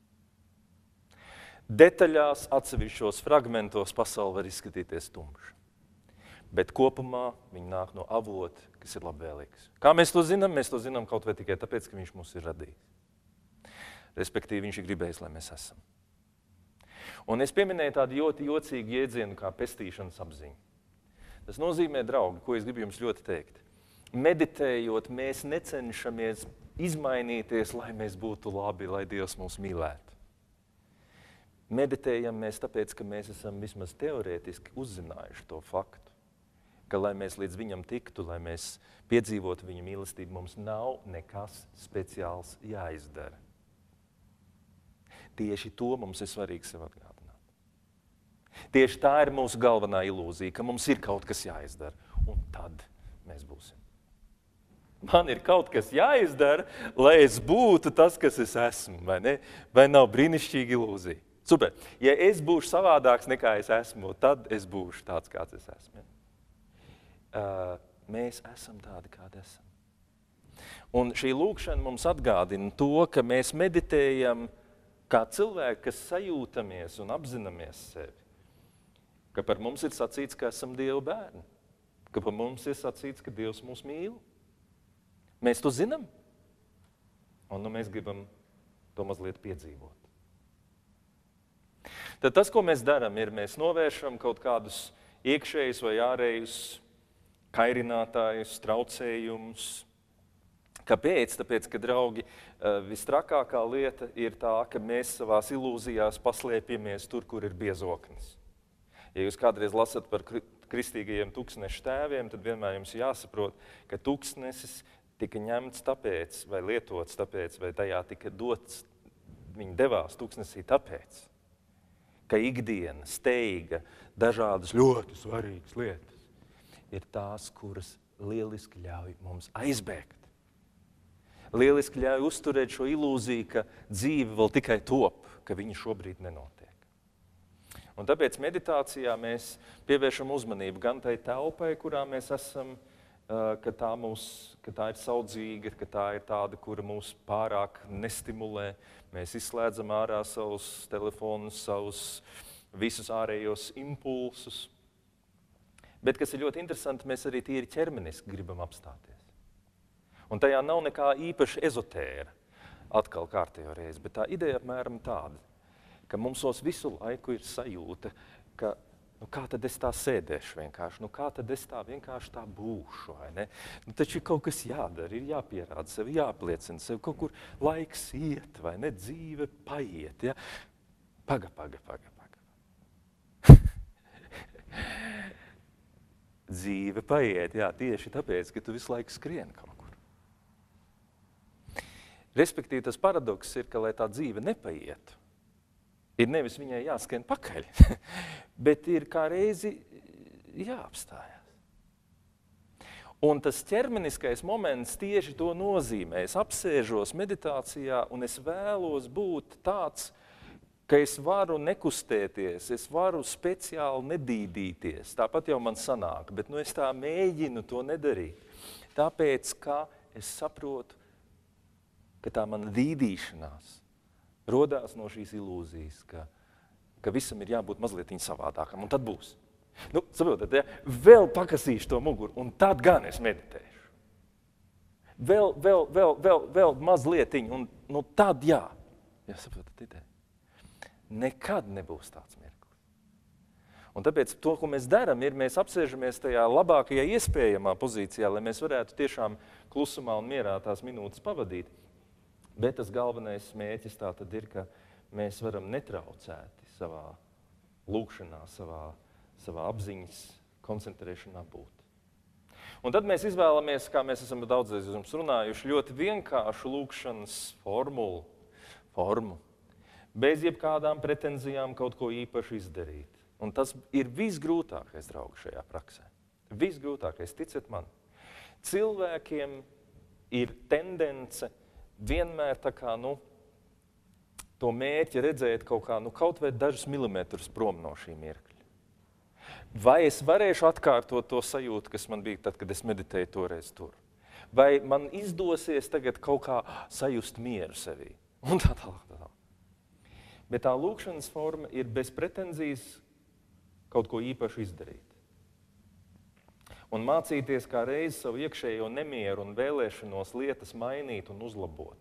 Detaļās, atsevišķos fragmentos pasaule var izskatīties tumša, bet kopumā viņi nāk no avota, kas ir labvēlīgs. Kā mēs to zinām? Mēs to zinām kaut vai tikai tāpēc, ka viņš mūs ir radījis. Respektīvi, viņš ir gribējis, lai mēs esam. Un es pieminēju tādu ļoti jocīgu jēdzienu kā pestīšanas apziņa. Tas nozīmē, draugi, ko es gribu jums ļoti teikt. Meditējot, mēs necenšamies izmainīties, lai mēs būtu labi, lai Dievs mūs mīlētu. Meditējam mēs tāpēc, ka mēs esam vismaz teorētiski uzzinājuši to faktu, ka, lai mēs līdz viņam tiktu, lai mēs piedzīvotu viņa mīlestību, mums nav nekas speciāls jāizdara. Tieši to mums ir svarīgi sev atgādināt. Tieši tā ir mūsu galvenā ilūzija, ka mums ir kaut kas jāizdara, un tad mēs būsim. Man ir kaut kas jāizdara, lai es būtu tas, kas es esmu, vai ne? Vai nav brīnišķīga ilūzija? Super. Ja es būšu savādāks nekā es esmu, tad es būšu tāds, kāds es esmu. Mēs esam tādi, kādi esam. Un šī lūkšana mums atgādina to, ka mēs meditējam kā cilvēki, kas sajūtamies un apzināmies sevi. Ka par mums ir sacīts, ka esam Dieva bērni. Ka par mums ir sacīts, ka Dievs mūs mīl. Mēs to zinām. Un nu mēs gribam to mazliet piedzīvot. Tad tas, ko mēs darām, ir mēs novēršam kaut kādus iekšējus vai ārējus kairinātājus, traucējumus. Kāpēc? Tāpēc, ka, draugi, vistrakākā lieta ir tā, ka mēs savās ilūzijās paslēpjamies tur, kur ir biezoknis. Ja jūs kādreiz lasat par kristīgajiem tūkstnešu tēviem, tad vienmēr jums jāsaprot, ka tūkstnesis tika ņemts tāpēc, vai lietots tāpēc, vai tajā tika dots, viņi devās tūkstnesī tāpēc, ka ikdiena, steiga, dažādas ļoti svarīgas lietas ir tās, kuras lieliski ļauj mums aizbēgt. Lieliski ļauj uzturēt šo ilūziju, ka dzīve vēl tikai top, ka viņa šobrīd nenotiek. Un tāpēc meditācijā mēs pievēršam uzmanību gan tai telpai, kurā mēs esam, ka tā ir saudzīga, ka tā ir tāda, kura mūs pārāk nestimulē. Mēs izslēdzam ārā savus telefonus, savus visus ārējos impulsus. Bet, kas ir ļoti interesanti, mēs arī tīri ķermeniski gribam apstāties. Un tajā nav nekā īpaši ezotēra, atkal kārtējo reizi, bet tā ideja apmēram tāda, ka mums visu laiku ir sajūta, ka kā tad es tā sēdēšu vienkārši, kā tad es tā vienkārši tā būšu, vai ne? Taču ir kaut kas jādara, ir jāpierāda sevi, jāpliecina sevi, kaut kur laiks iet, vai ne? Dzīve paiet, ja? Paga. Dzīve paiet, jā, tieši tāpēc, ka tu visu laiku skrien kaut kur. Respektīvi, tas paradoks ir, ka, lai tā dzīve nepaietu, ir nevis viņai jāskrien pakaļ, bet ir kā reizi jāapstājās. Un tas ķermeniskais moments tieši to nozīmē. Es apsēžos meditācijā un es vēlos būt tāds, ka es varu nekustēties, es varu speciāli nedīdīties. Tāpat jau man sanāk, bet es tā mēģinu to nedarīt. Tāpēc, ka es saprotu, ka tā mana dīdīšanās rodās no šīs ilūzijas, ka visam ir jābūt mazliet savādākam, un tad būs. Nu, saprotat, ja? Vēl pakasīšu to muguru, un tad gan es meditēšu. Vēl mazlietiņu, un nu, tad jā. Ja, saprotat, ideja. Nekad nebūs tāds mirklis. Un tāpēc to, ko mēs darām, ir, mēs apsēžamies tajā labākajā iespējamā pozīcijā, lai mēs varētu tiešām klusumā un mierā tās minūtes pavadīt. Bet tas galvenais mērķis tā tad ir, ka mēs varam netraucēti savā lūkšanā, savā apziņas koncentrēšanā būt. Un tad mēs izvēlamies, kā mēs esam daudzreiz jums runājuši, ļoti vienkāršu lūkšanas formu, bez jebkādām pretenzijām kaut ko īpaši izdarīt. Un tas ir visgrūtākais, draugi, šajā praksē. Visgrūtākais, ticiet man. Cilvēkiem ir tendence vienmēr tā kā, to mērķi redzēt kaut vai dažus milimetrus prom no šī mirkļa. Vai es varēšu atkārtot to sajūtu, kas man bija tad, kad es meditēju toreiz tur? Vai man izdosies tagad kaut kā sajust mieru sevī? Un tā. Bet tā lūkšanas forma ir bez pretenzijas kaut ko īpaši izdarīt. Un mācīties kā reiz savu iekšējo nemieru un vēlēšanos lietas mainīt un uzlabot.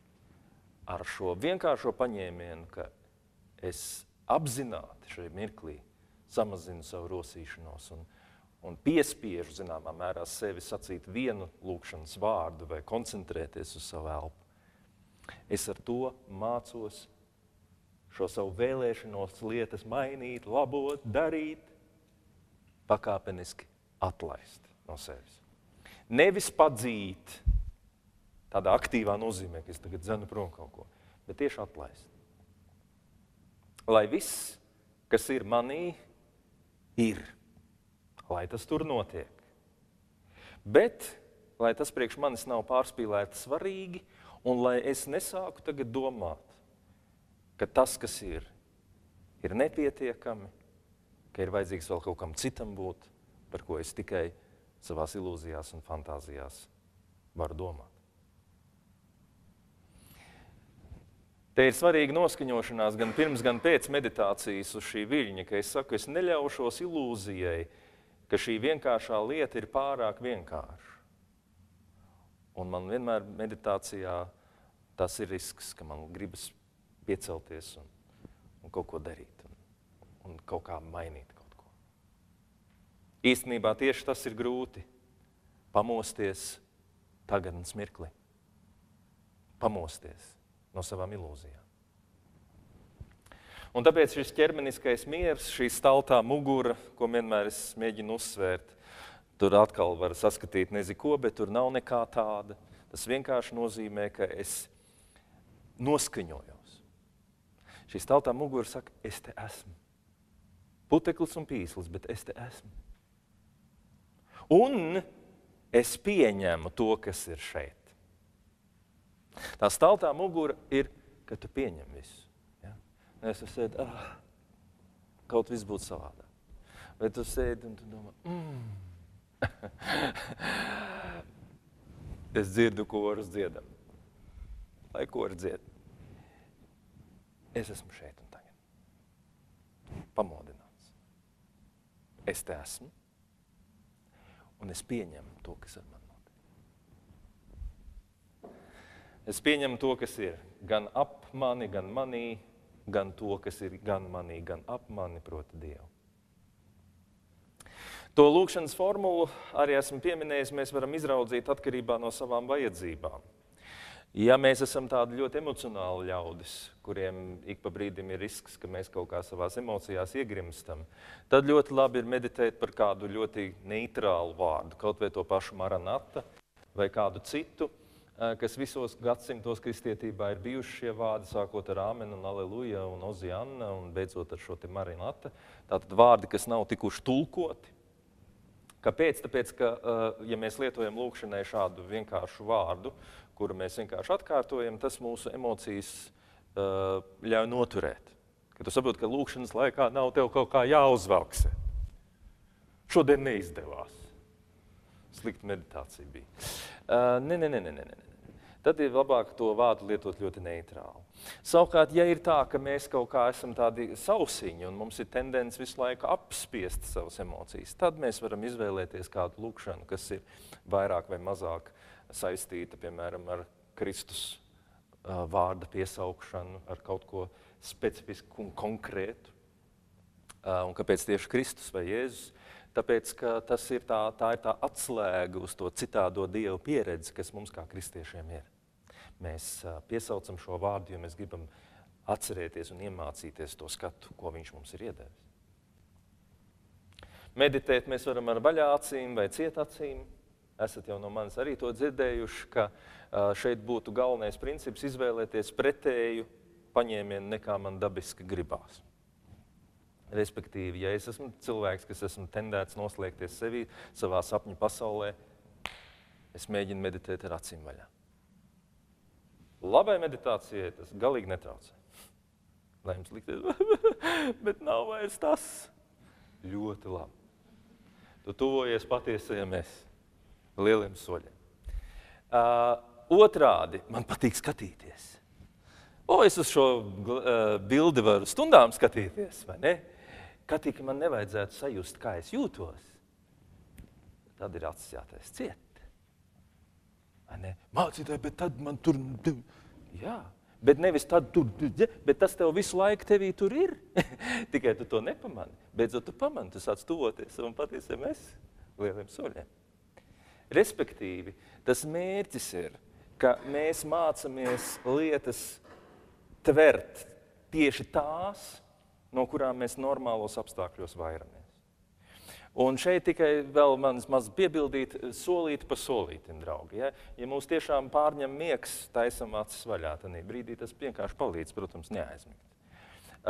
Ar šo vienkāršo paņēmienu, ka es apzināti šajā mirklī samazinu savu rosīšanos un piespiežu, zināmā mērā, sevi sacīt vienu lūkšanas vārdu vai koncentrēties uz savu elpu. Es ar to mācos šo savu vēlēšanos lietas mainīt, labot, darīt, pakāpeniski atlaist no sevis. Nevis padzīt tādā aktīvā nozīmē, ka es tagad dzenu prom kaut ko, bet tieši atlaist. Lai viss, kas ir manī, ir. Lai tas tur notiek. Bet, lai tas priekš manis nav pārspīlēti svarīgi, un lai es nesāku tagad domāt, ka tas, kas ir nepietiekami, ka ir vajadzīgs vēl kaut kam citam būt, par ko es tikai savās ilūzijās un fantāzijās varu domāt. Te ir svarīga noskaņošanās gan pirms, gan pēc meditācijas uz šī viļņa, ka es saku, es neļaušos ilūzijai, ka šī vienkāršā lieta ir pārāk vienkārša. Un man vienmēr meditācijā tas ir risks, ka man gribas piecelties un kaut ko darīt un kaut kā mainīt kaut ko. Īstenībā tieši tas ir grūti pamosties tagadnes mirklī. Pamosties no savām ilūzijām. Un tāpēc šis ķermeniskais miers, šī staltā mugura, ko vienmēr es mēģinu uzsvērt, tur atkal var saskatīt nezinu ko, bet tur nav nekā tāda. Tas vienkārši nozīmē, ka es noskaņojos. Šī staltā mugura saka, es te esmu. Puteklis un pīslis, bet es te esmu. Un es pieņemu to, kas ir šeit. Tā staltā mugura ir, ka tu pieņem visu. Ja? Es sēdu, kaut viss būtu savādāk. Vai tu sēdi un tu domā, es dzirdu korus dziedam. Lai kori dzied. Es esmu šeit un tagad. Pamodināts. Es te esmu. Un es pieņemu to, kas ar mani notiek. Es pieņemu to, kas ir gan ap mani, gan manī, gan to, kas ir gan manī, gan ap mani, proti Dievu. To lūkšanas formulu arī esmu pieminējis, mēs varam izraudzīt atkarībā no savām vajadzībām. Ja mēs esam tādi ļoti emocionāli ļaudis, kuriem ik pa brīdim ir risks, ka mēs kaut kā savās emocijās iegrimstam, tad ļoti labi ir meditēt par kādu ļoti neitrālu vārdu, kaut vai to pašu Maranata vai kādu citu, kas visos gadsimtos kristietībā ir bijuši šie vārdi, sākot ar Āmen un Aleluja un Ozianna un beidzot ar šo te Maranata. Tātad vārdi, kas nav tikuši tulkoti. Kāpēc? Tāpēc, ka, ja mēs lietojam lūkšanai šādu vienkāršu vārdu, kuru mēs vienkārši atkārtojam, tas mūsu emocijas ļauj noturēt. Kad tu saproti, ka lūkšanas laikā nav tev kaut kā jāuzvelksē. Šodien neizdevās. slikta meditācija bija. Nē. Tad ir labāk to vārdu lietot ļoti neitrāli. Savukārt, ja ir tā, ka mēs kaut kā esam tādi sausiņi un mums ir tendence visu laiku apspiest savas emocijas, tad mēs varam izvēlēties kādu lūkšanu, kas ir vairāk vai mazāk saistīta, piemēram, ar Kristus vārda piesaukšanu, ar kaut ko specifisku un konkrētu. Un kāpēc tieši Kristus vai Jēzus? Tāpēc, ka tā ir tā atslēga uz to citādo Dievu pieredzi, kas mums kā kristiešiem ir. Mēs piesaucam šo vārdu, jo mēs gribam atcerēties un iemācīties to skatu, ko viņš mums ir iedevis. Meditēt mēs varam ar vaļā acīm vai ciet acīm. Esat jau no manis arī to dzirdējuši, ka šeit būtu galvenais princips izvēlēties pretēju paņēmienu, nekā man dabiski gribās. Respektīvi, ja es esmu cilvēks, kas esmu tendēts noslēgties sevī, savā sapņu pasaulē, es mēģinu meditēt ar acīm vaļā. Labai meditācijai tas galīgi netraucē. Lai jums likties, bet nav vairs tas. Ļoti labi. Tu tuvojies patiesajam es. Lieliem soļiem. Otrādi, man patīk skatīties. Es uz šo bildi varu stundām skatīties, vai ne? Katīgi man nevajadzētu sajust, kā es jūtos. Tad ir acis jātais ciet. Vai ne? Mācītāji, bet tad man tur... Jā, bet nevis tad tur... Bet tas tev visu laiku tevī tur ir. Tikai tu to nepamani. Beidzot tu pamani, tu sāc tuvoties savam patiesam es lieliem soļiem. Respektīvi, tas mērķis ir, ka mēs mācamies lietas tvert tieši tās, no kurām mēs normālos apstākļos vairamies. Un šeit tikai vēl manis maz piebildīt solīti pa solītim, draugi. Ja mūs tiešām pārņem miegs, taisam acis vaļā, tad brīdī tas vienkārši palīdz, protams, neaizmigt.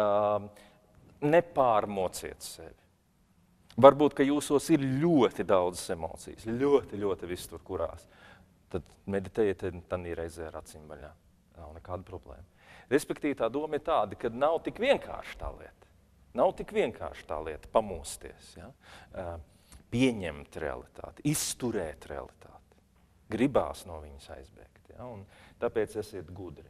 Nepārmociet sevi. Varbūt, ka jūsos ir ļoti daudz emocijas, ļoti vistur kurās. Tad meditējiet, tad reizē ar acīm vaļā. Nav nekāda problēma. Respektīvi, tā doma ir tāda, ka nav tik vienkārši tā lieta. Nav tik vienkārši tā lieta pamosties, ja? Pieņemt realitāti, izturēt realitāti. Gribās no viņas aizbēgt, ja? Un tāpēc esiet gudri.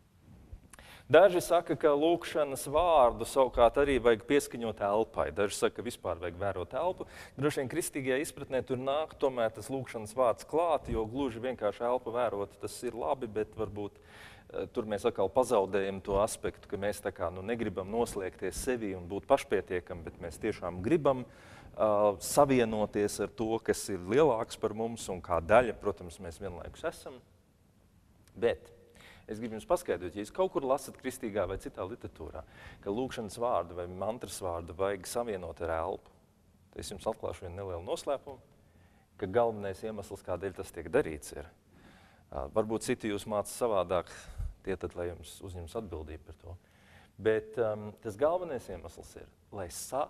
Daži saka, ka lūkšanas vārdu savukārt arī vajag pieskaņot elpai. Daži saka, ka vispār vajag vērot elpu. Droši vien kristīgajā izpratnē tur nāk tomēr tas lūkšanas vārds klāt, jo gluži vienkārši elpu vērot, tas ir labi, bet varbūt tur mēs atkal pazaudējam to aspektu, ka mēs tā kā negribam noslēgties sevi un būt pašpietiekami, bet mēs tiešām gribam savienoties ar to, kas ir lielāks par mums un kā daļa, protams, mēs vienlaikus esam. Bet es gribu jums paskaidrot, ja jūs kaut kur lasat kristīgā vai citā literatūrā, ka lūkšanas vārdu vai mantras vārdu vajag savienot ar elpu, tad es jums atklāšu vienu nelielu noslēpumu, ka galvenais iemesls, kādēļ tas tiek darīts, ir. Varbūt citi jūs māca savādāk, tie tad, lai jums uzņems atbildību par to. Bet tas galvenais iemesls ir, lai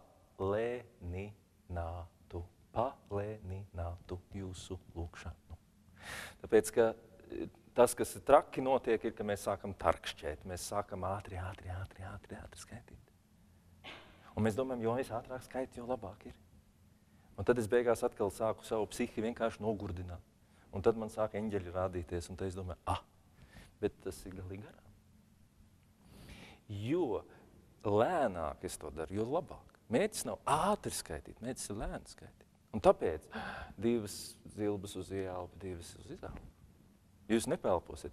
palēninātu jūsu lūkšanu. Tāpēc, ka tas, kas ir traki notiek, ir, ka mēs sākam tarkšķēt, mēs sākam ātri skaitīt. Un mēs domājam, jo es ātrāk skaitu, jo labāk ir. Un tad es beigās atkal sāku savu psihi vienkārši nogurdināt. Un tad man sāka eņģeļi rādīties, un tad es domāju, bet tas ir galīgi garām. Jo lēnāk es to daru, jo labāk. Mērķis nav ātri skaitīt, mērķis ir lēni skaitīt. Un tāpēc 2 zilbas uz ieelpu, 2 uz izelpu. Jūs nepelposiet.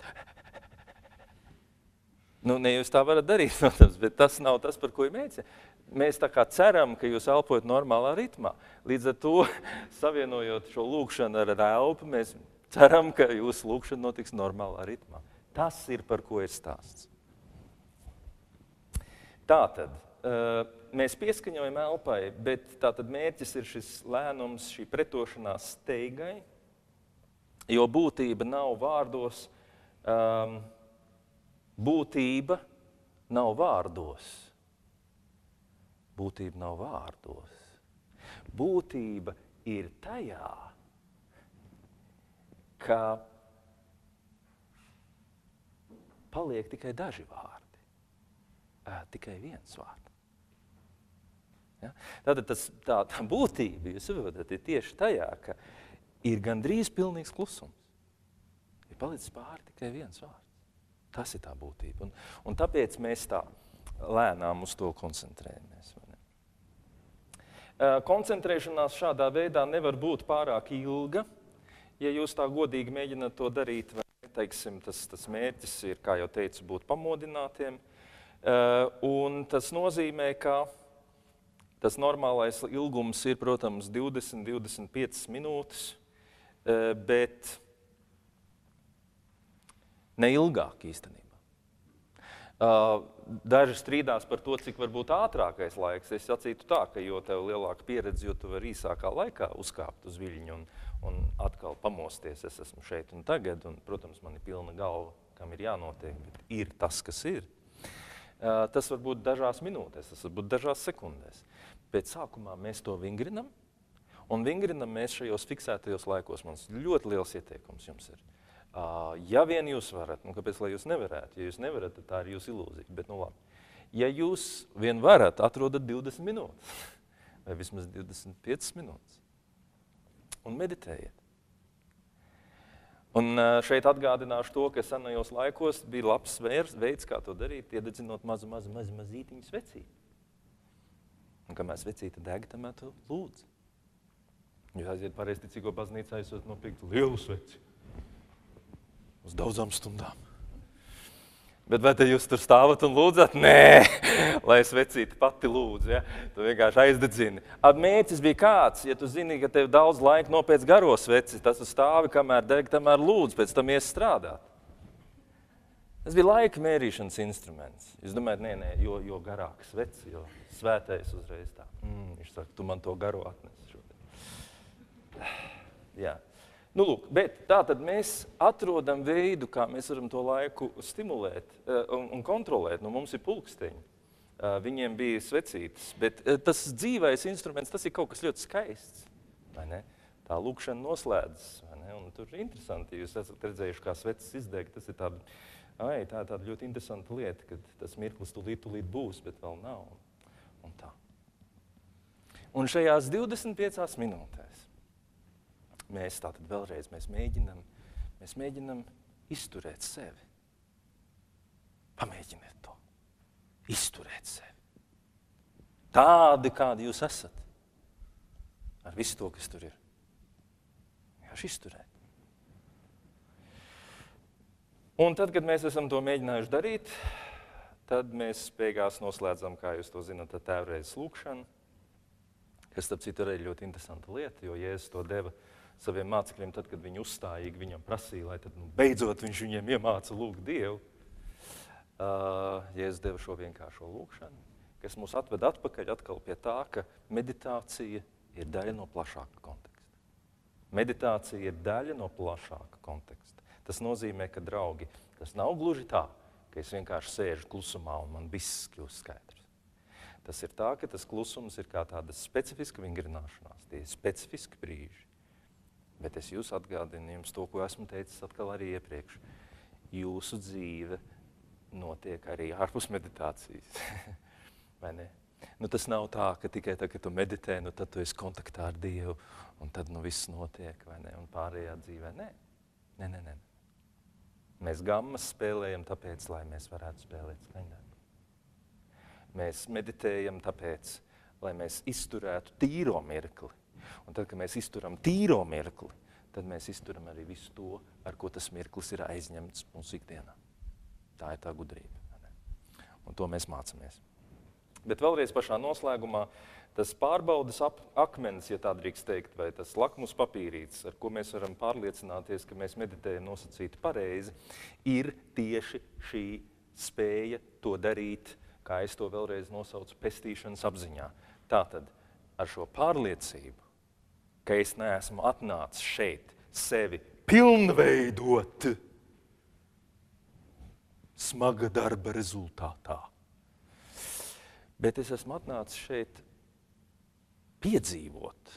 Ne jūs tā varat darīt, protams, bet tas nav tas, par ko ir mērķis. Mēs tā kā ceram, ka jūs elpojat normālā ritmā. Līdz ar to, savienojot šo lūkšanu ar elpu, mēs ceram, ka jūsu lūkšana notiks normālā ritmā. Tas ir, par ko ir stāsts. Tātad, mēs pieskaņojam elpai, bet tātad mērķis ir šis lēnums, šī pretošanās steigai, jo būtība nav vārdos, būtība nav vārdos. Būtība nav vārdos. Būtība ir tajā, ka paliek tikai daži vārdi, tikai viens vārds. Ja? Tātad tā būtība, jūs saprotat, ir tieši tajā, ka ir gandrīz pilnīgs klusums. Ir palicis pāri tikai viens vārds. Tas ir tā būtība. Un tāpēc mēs tā lēnām uz to koncentrējamies. Koncentrēšanās šādā veidā nevar būt pārāk ilga. Ja jūs tā godīgi mēģināt to darīt, teiksim, tas mērķis ir, kā jau teicu, būt pamodinātiem. Un tas nozīmē, ka tas normālais ilgums ir, protams, 20–25 minūtes, bet ne ilgāk īstenībā. Daži strīdās par to, cik var būt ātrākais laiks. Es sacītu tā, ka jo tev lielāka pieredze, jo tu vari īsākā laikā uzkāpt uz viļņu un atkal pamosties. Es esmu šeit un tagad, un, protams, man ir pilna galva, kam ir jānotiek, bet ir tas, kas ir. Tas var būt dažās minūtēs, tas var būt dažās sekundēs. Bet sākumā mēs to vingrinam, un vingrinam mēs šajos fiksētajos laikos. Mans ļoti liels ieteikums jums ir. Ja vien jūs varat, kāpēc, lai jūs nevarētu? Ja jūs nevarat, tad tā ir jūsu ilūzija. Bet, labi. Ja jūs vien varat, atrodat 20 minūtes, vai vismaz 25 minūtes, un meditējiet. Un šeit atgādināšu to, ka senajos laikos bija labs veids, kā to darīt, iededzinot mazītiņu svecīti. Un kamēr svecīte deg, tamēr tu lūdz. Jūs aiziet pareizticīgo baznīcā, jūs varat nopirkt lielu sveci. Uz daudzām stundām. Bet vai te jūs tur stāvat un lūdzat? Nē, lai svecīti pati lūdz. Ja? Tu vienkārši aizdedzini. Mērķis bija kāds, ja tu zini, ka tev daudz laika nopēc garo sveci, tas tu stāvi, kamēr deg, tamēr lūdz, pēc tam ies strādāt. Tas bija laika mērīšanas instruments. Jūs domājat, nē, jo garāk sveci, jo svētais uzreiz tā. Viņš saka, tu man to garo atnesi šodien. Jā. Lūk, bet tātad mēs atrodam veidu, kā mēs varam to laiku stimulēt un kontrolēt. Mums ir pulksteņi, viņiem bija svecītes, bet tas dzīvais instruments, tas ir kaut kas ļoti skaists. Vai ne? Tā lūkšana noslēdzas, vai ne? Un tur ir interesanti, jūs esat redzējuši, kā sveces izdeg, tas ir tāda ļoti interesanta lieta, kad tas mirklis tūlīt būs, bet vēl nav. Un tā. Un šajās 25 minūtēs mēs tātad vēlreiz mēģinam izturēt sevi. Pamēģiniet to. Izturēt sevi. Tādi, kādi jūs esat. Ar visu to, kas tur ir. Vienkārši izturēt. Un tad, kad mēs esam to mēģinājuši darīt, tad mēs beigās noslēdzam, kā jūs to zināt, tēvreizes lūkšanu, kas, starp citu, ir ļoti interesanta lieta, jo Jēzus to deva saviem mācekļiem, tad, kad viņi uzstājīgi viņam prasīja, lai tad beidzot viņš viņiem iemāca lūgt Dievu. Jēzus deva šo vienkāršo lūkšanu, kas mūs atved atpakaļ atkal pie tā, ka meditācija ir daļa no plašāka konteksta. Meditācija ir daļa no plašāka konteksta. Tas nozīmē, ka, draugi, tas nav gluži tā, ka es vienkārši sēžu klusumā un man viss kļūst skaidrs. Tas ir tā, ka tas klusums ir kā tāda specifiska vingrināšanās, tie ir specifiski brīži. Bet es jūs atgādinu jums to, ko esmu teicis atkal arī iepriekš. Jūsu dzīve notiek arī ārpus meditācijas. Vai ne? Tas nav tā, ka tikai tā, ka tu meditē, tad tu esi kontaktā ar Dievu, un tad viss notiek, vai ne? Un pārējā dzīvē. Nē. Mēs gammas spēlējam tāpēc, lai mēs varētu spēlēt skaņdarbu. Mēs meditējam tāpēc, lai mēs izturētu tīro mirkli. Un tad, kad mēs izturam tīro mirkli, tad mēs izturam arī visu to, ar ko tas mirklis ir aizņemts mūsu ikdienā. Tā ir tā gudrība. Un to mēs mācāmies. Bet vēlreiz pašā noslēgumā tas pārbaudas akmens, ja tā drīkst teikt, vai tas lakmus papīrītis, ar ko mēs varam pārliecināties, ka mēs meditējam nosacīti pareizi, ir tieši šī spēja to darīt, kā es to vēlreiz nosaucu, pestīšanas apziņā. Tātad ar šo pārliecību, ka es neesmu atnācis šeit sevi pilnveidot smaga darba rezultātā. Bet es esmu atnācis šeit piedzīvot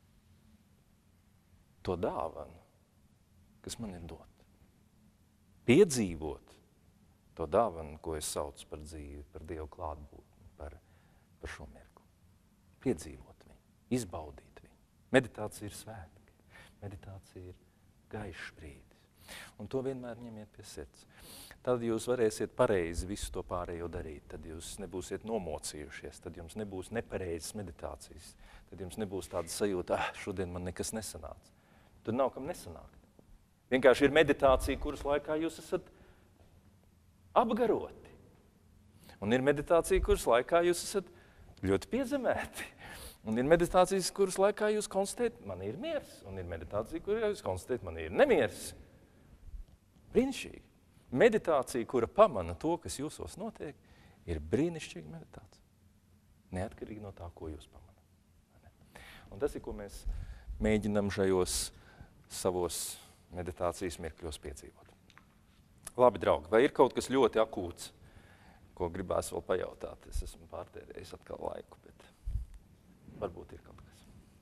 to dāvanu, kas man ir dota. Piedzīvot to dāvanu, ko es saucu par dzīvi, par Dievu klātbūtni, par šo mirkli. Piedzīvot viņu, izbaudīt viņu. Meditācija ir svētki. Meditācija ir gaišs brīdis. Un to vienmēr ņemiet pie sirds. Tad jūs varēsiet pareizi visu to pārējo darīt. Tad jūs nebūsiet nomocījušies. Tad jums nebūs nepareizas meditācijas. Tad jums nebūs tāda sajūta, šodien man nekas nesanāca. Tur nav kam nesanākt. Vienkārši ir meditācija, kuras laikā jūs esat apgaroti. Un ir meditācija, kuras laikā jūs esat ļoti piezemēti. Un ir meditācijas, kuras laikā jūs konstatējat, man ir miers. Un ir meditācija, kurā jūs konstatējat, man ir nemieris. Brīnišķīgi. Meditācija, kura pamana to, kas jūsos notiek, ir brīnišķīga meditācija. Neatkarīgi no tā, ko jūs pamanāt. Un tas ir, ko mēs mēģinam šajos savos meditācijas mirkļos piedzīvot. Labi, draugi, vai ir kaut kas ļoti akūts, ko gribās vēl pajautāt? Es esmu pārtērējis atkal laiku, bet varbūt ir kaut kas.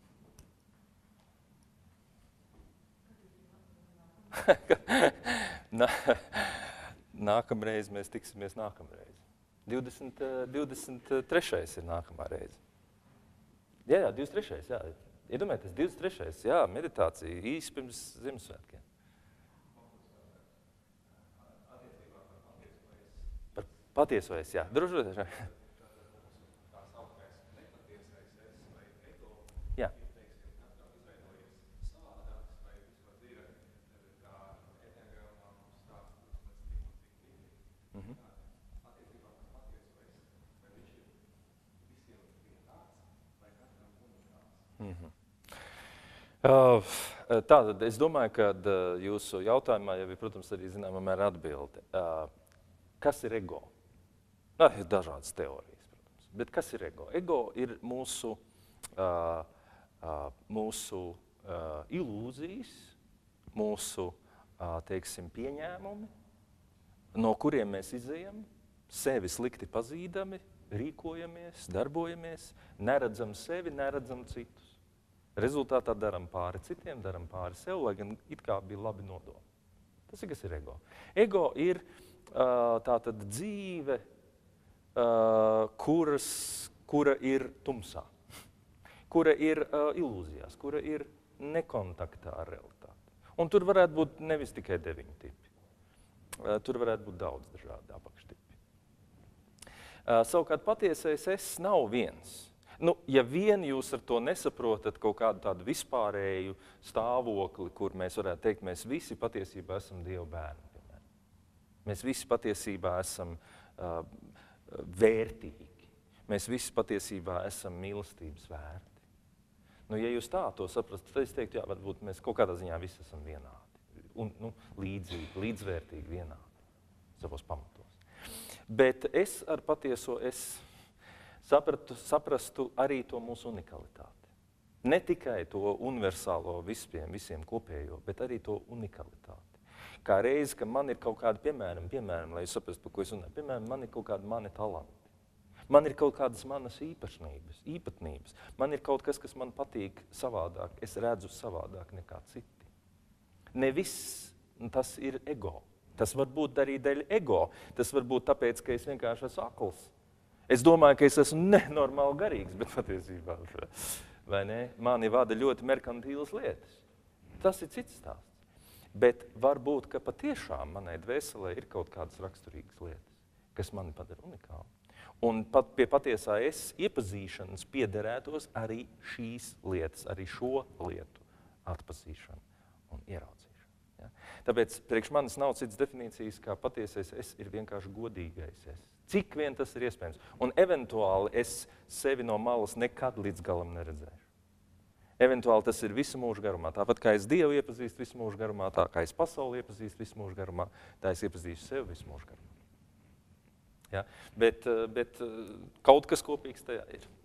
Nākamreiz mēs tiksimies nākamreiz. 23. ir nākamā reize. Jā, 23. jā. Iedomājieties, 23. jā, meditācija īsi pirms Ziemassvētkiem. Par patieso es, jā. Droši vien. Jā. Tātad es domāju, ka jūsu jautājumā jau ir, protams, arī zināmā mērā atbilde. Kas ir ego? Ir dažādas teorijas, protams. Bet kas ir ego? Ego ir mūsu ilūzijas, mūsu, teiksim, pieņēmumi, no kuriem mēs izejam, sevi slikti pazīdami, rīkojamies, darbojamies, neredzam sevi, neredzam citus. Rezultātā daram pāri citiem, daram pāri sev, lai gan it kā bija labi nodomi. Tas ir, kas ir ego. Ego ir tātad dzīve, kura ir tumsā, kura ir ilūzijās, kura ir nekontaktā ar realitāti. Un tur varētu būt nevis tikai 9 tipi. Tur varētu būt daudz dažādi apakštipi. Savukārt patiesais es nav viens. Ja vien jūs ar to nesaprotat kaut kādu tādu vispārēju stāvokli, kur mēs varētu teikt, mēs visi patiesībā esam Dieva bērni. Piemēram. Mēs visi patiesībā esam vērtīgi. Mēs visi patiesībā esam mīlestības vērti. Ja jūs tā to saprastu, tad es teiktu, jā, varbūt mēs kaut kādā ziņā visi esam vienādi. Un līdzīgi, līdzvērtīgi vienādi savos pamatos. Bet es ar patieso saprastu arī to mūsu unikalitāti. Ne tikai to universālo visiem kopējo, bet arī to unikalitāti. Kā reizi, ka man ir kaut kādi, piemēram, lai es saprastu, par ko es runāju, piemēram, man ir kaut kādi mani talanti. Man ir kaut kādas manas īpatnības. Man ir kaut kas man patīk savādāk, es redzu savādāk nekā citi. Ne viss tas ir ego. Tas var būt arī dēļ ego. Tas var būt tāpēc, ka es vienkārši esmu akls. Es domāju, ka es esmu nenormāli garīgs, bet patiesībā, vai ne, mani vada ļoti merkantīlas lietas. Tas ir cits stāsts. Bet var būt, ka patiešām manai dvēselē ir kaut kādas raksturīgas lietas, kas mani padara unikāli. Un pat pie patiesā es iepazīšanas piederētos arī šīs lietas, arī šo lietu atpazīšanu un ieraudzīšanu. Ja? Tāpēc priekš manis nav cits definīcijas, kā patiesais es ir vienkārši godīgais es. Cik vien tas ir iespējams. Un eventuāli es sevi no malas nekad līdz galam neredzēšu. Eventuāli tas ir visu mūžu garumā. Tāpat kā es Dievu iepazīstu visu mūžu garumā, tā kā es pasauli iepazīstu visu mūžu garumā, tā es iepazīstu sevi visu mūžu garumā. Ja? Bet kaut kas kopīgs tajā ir.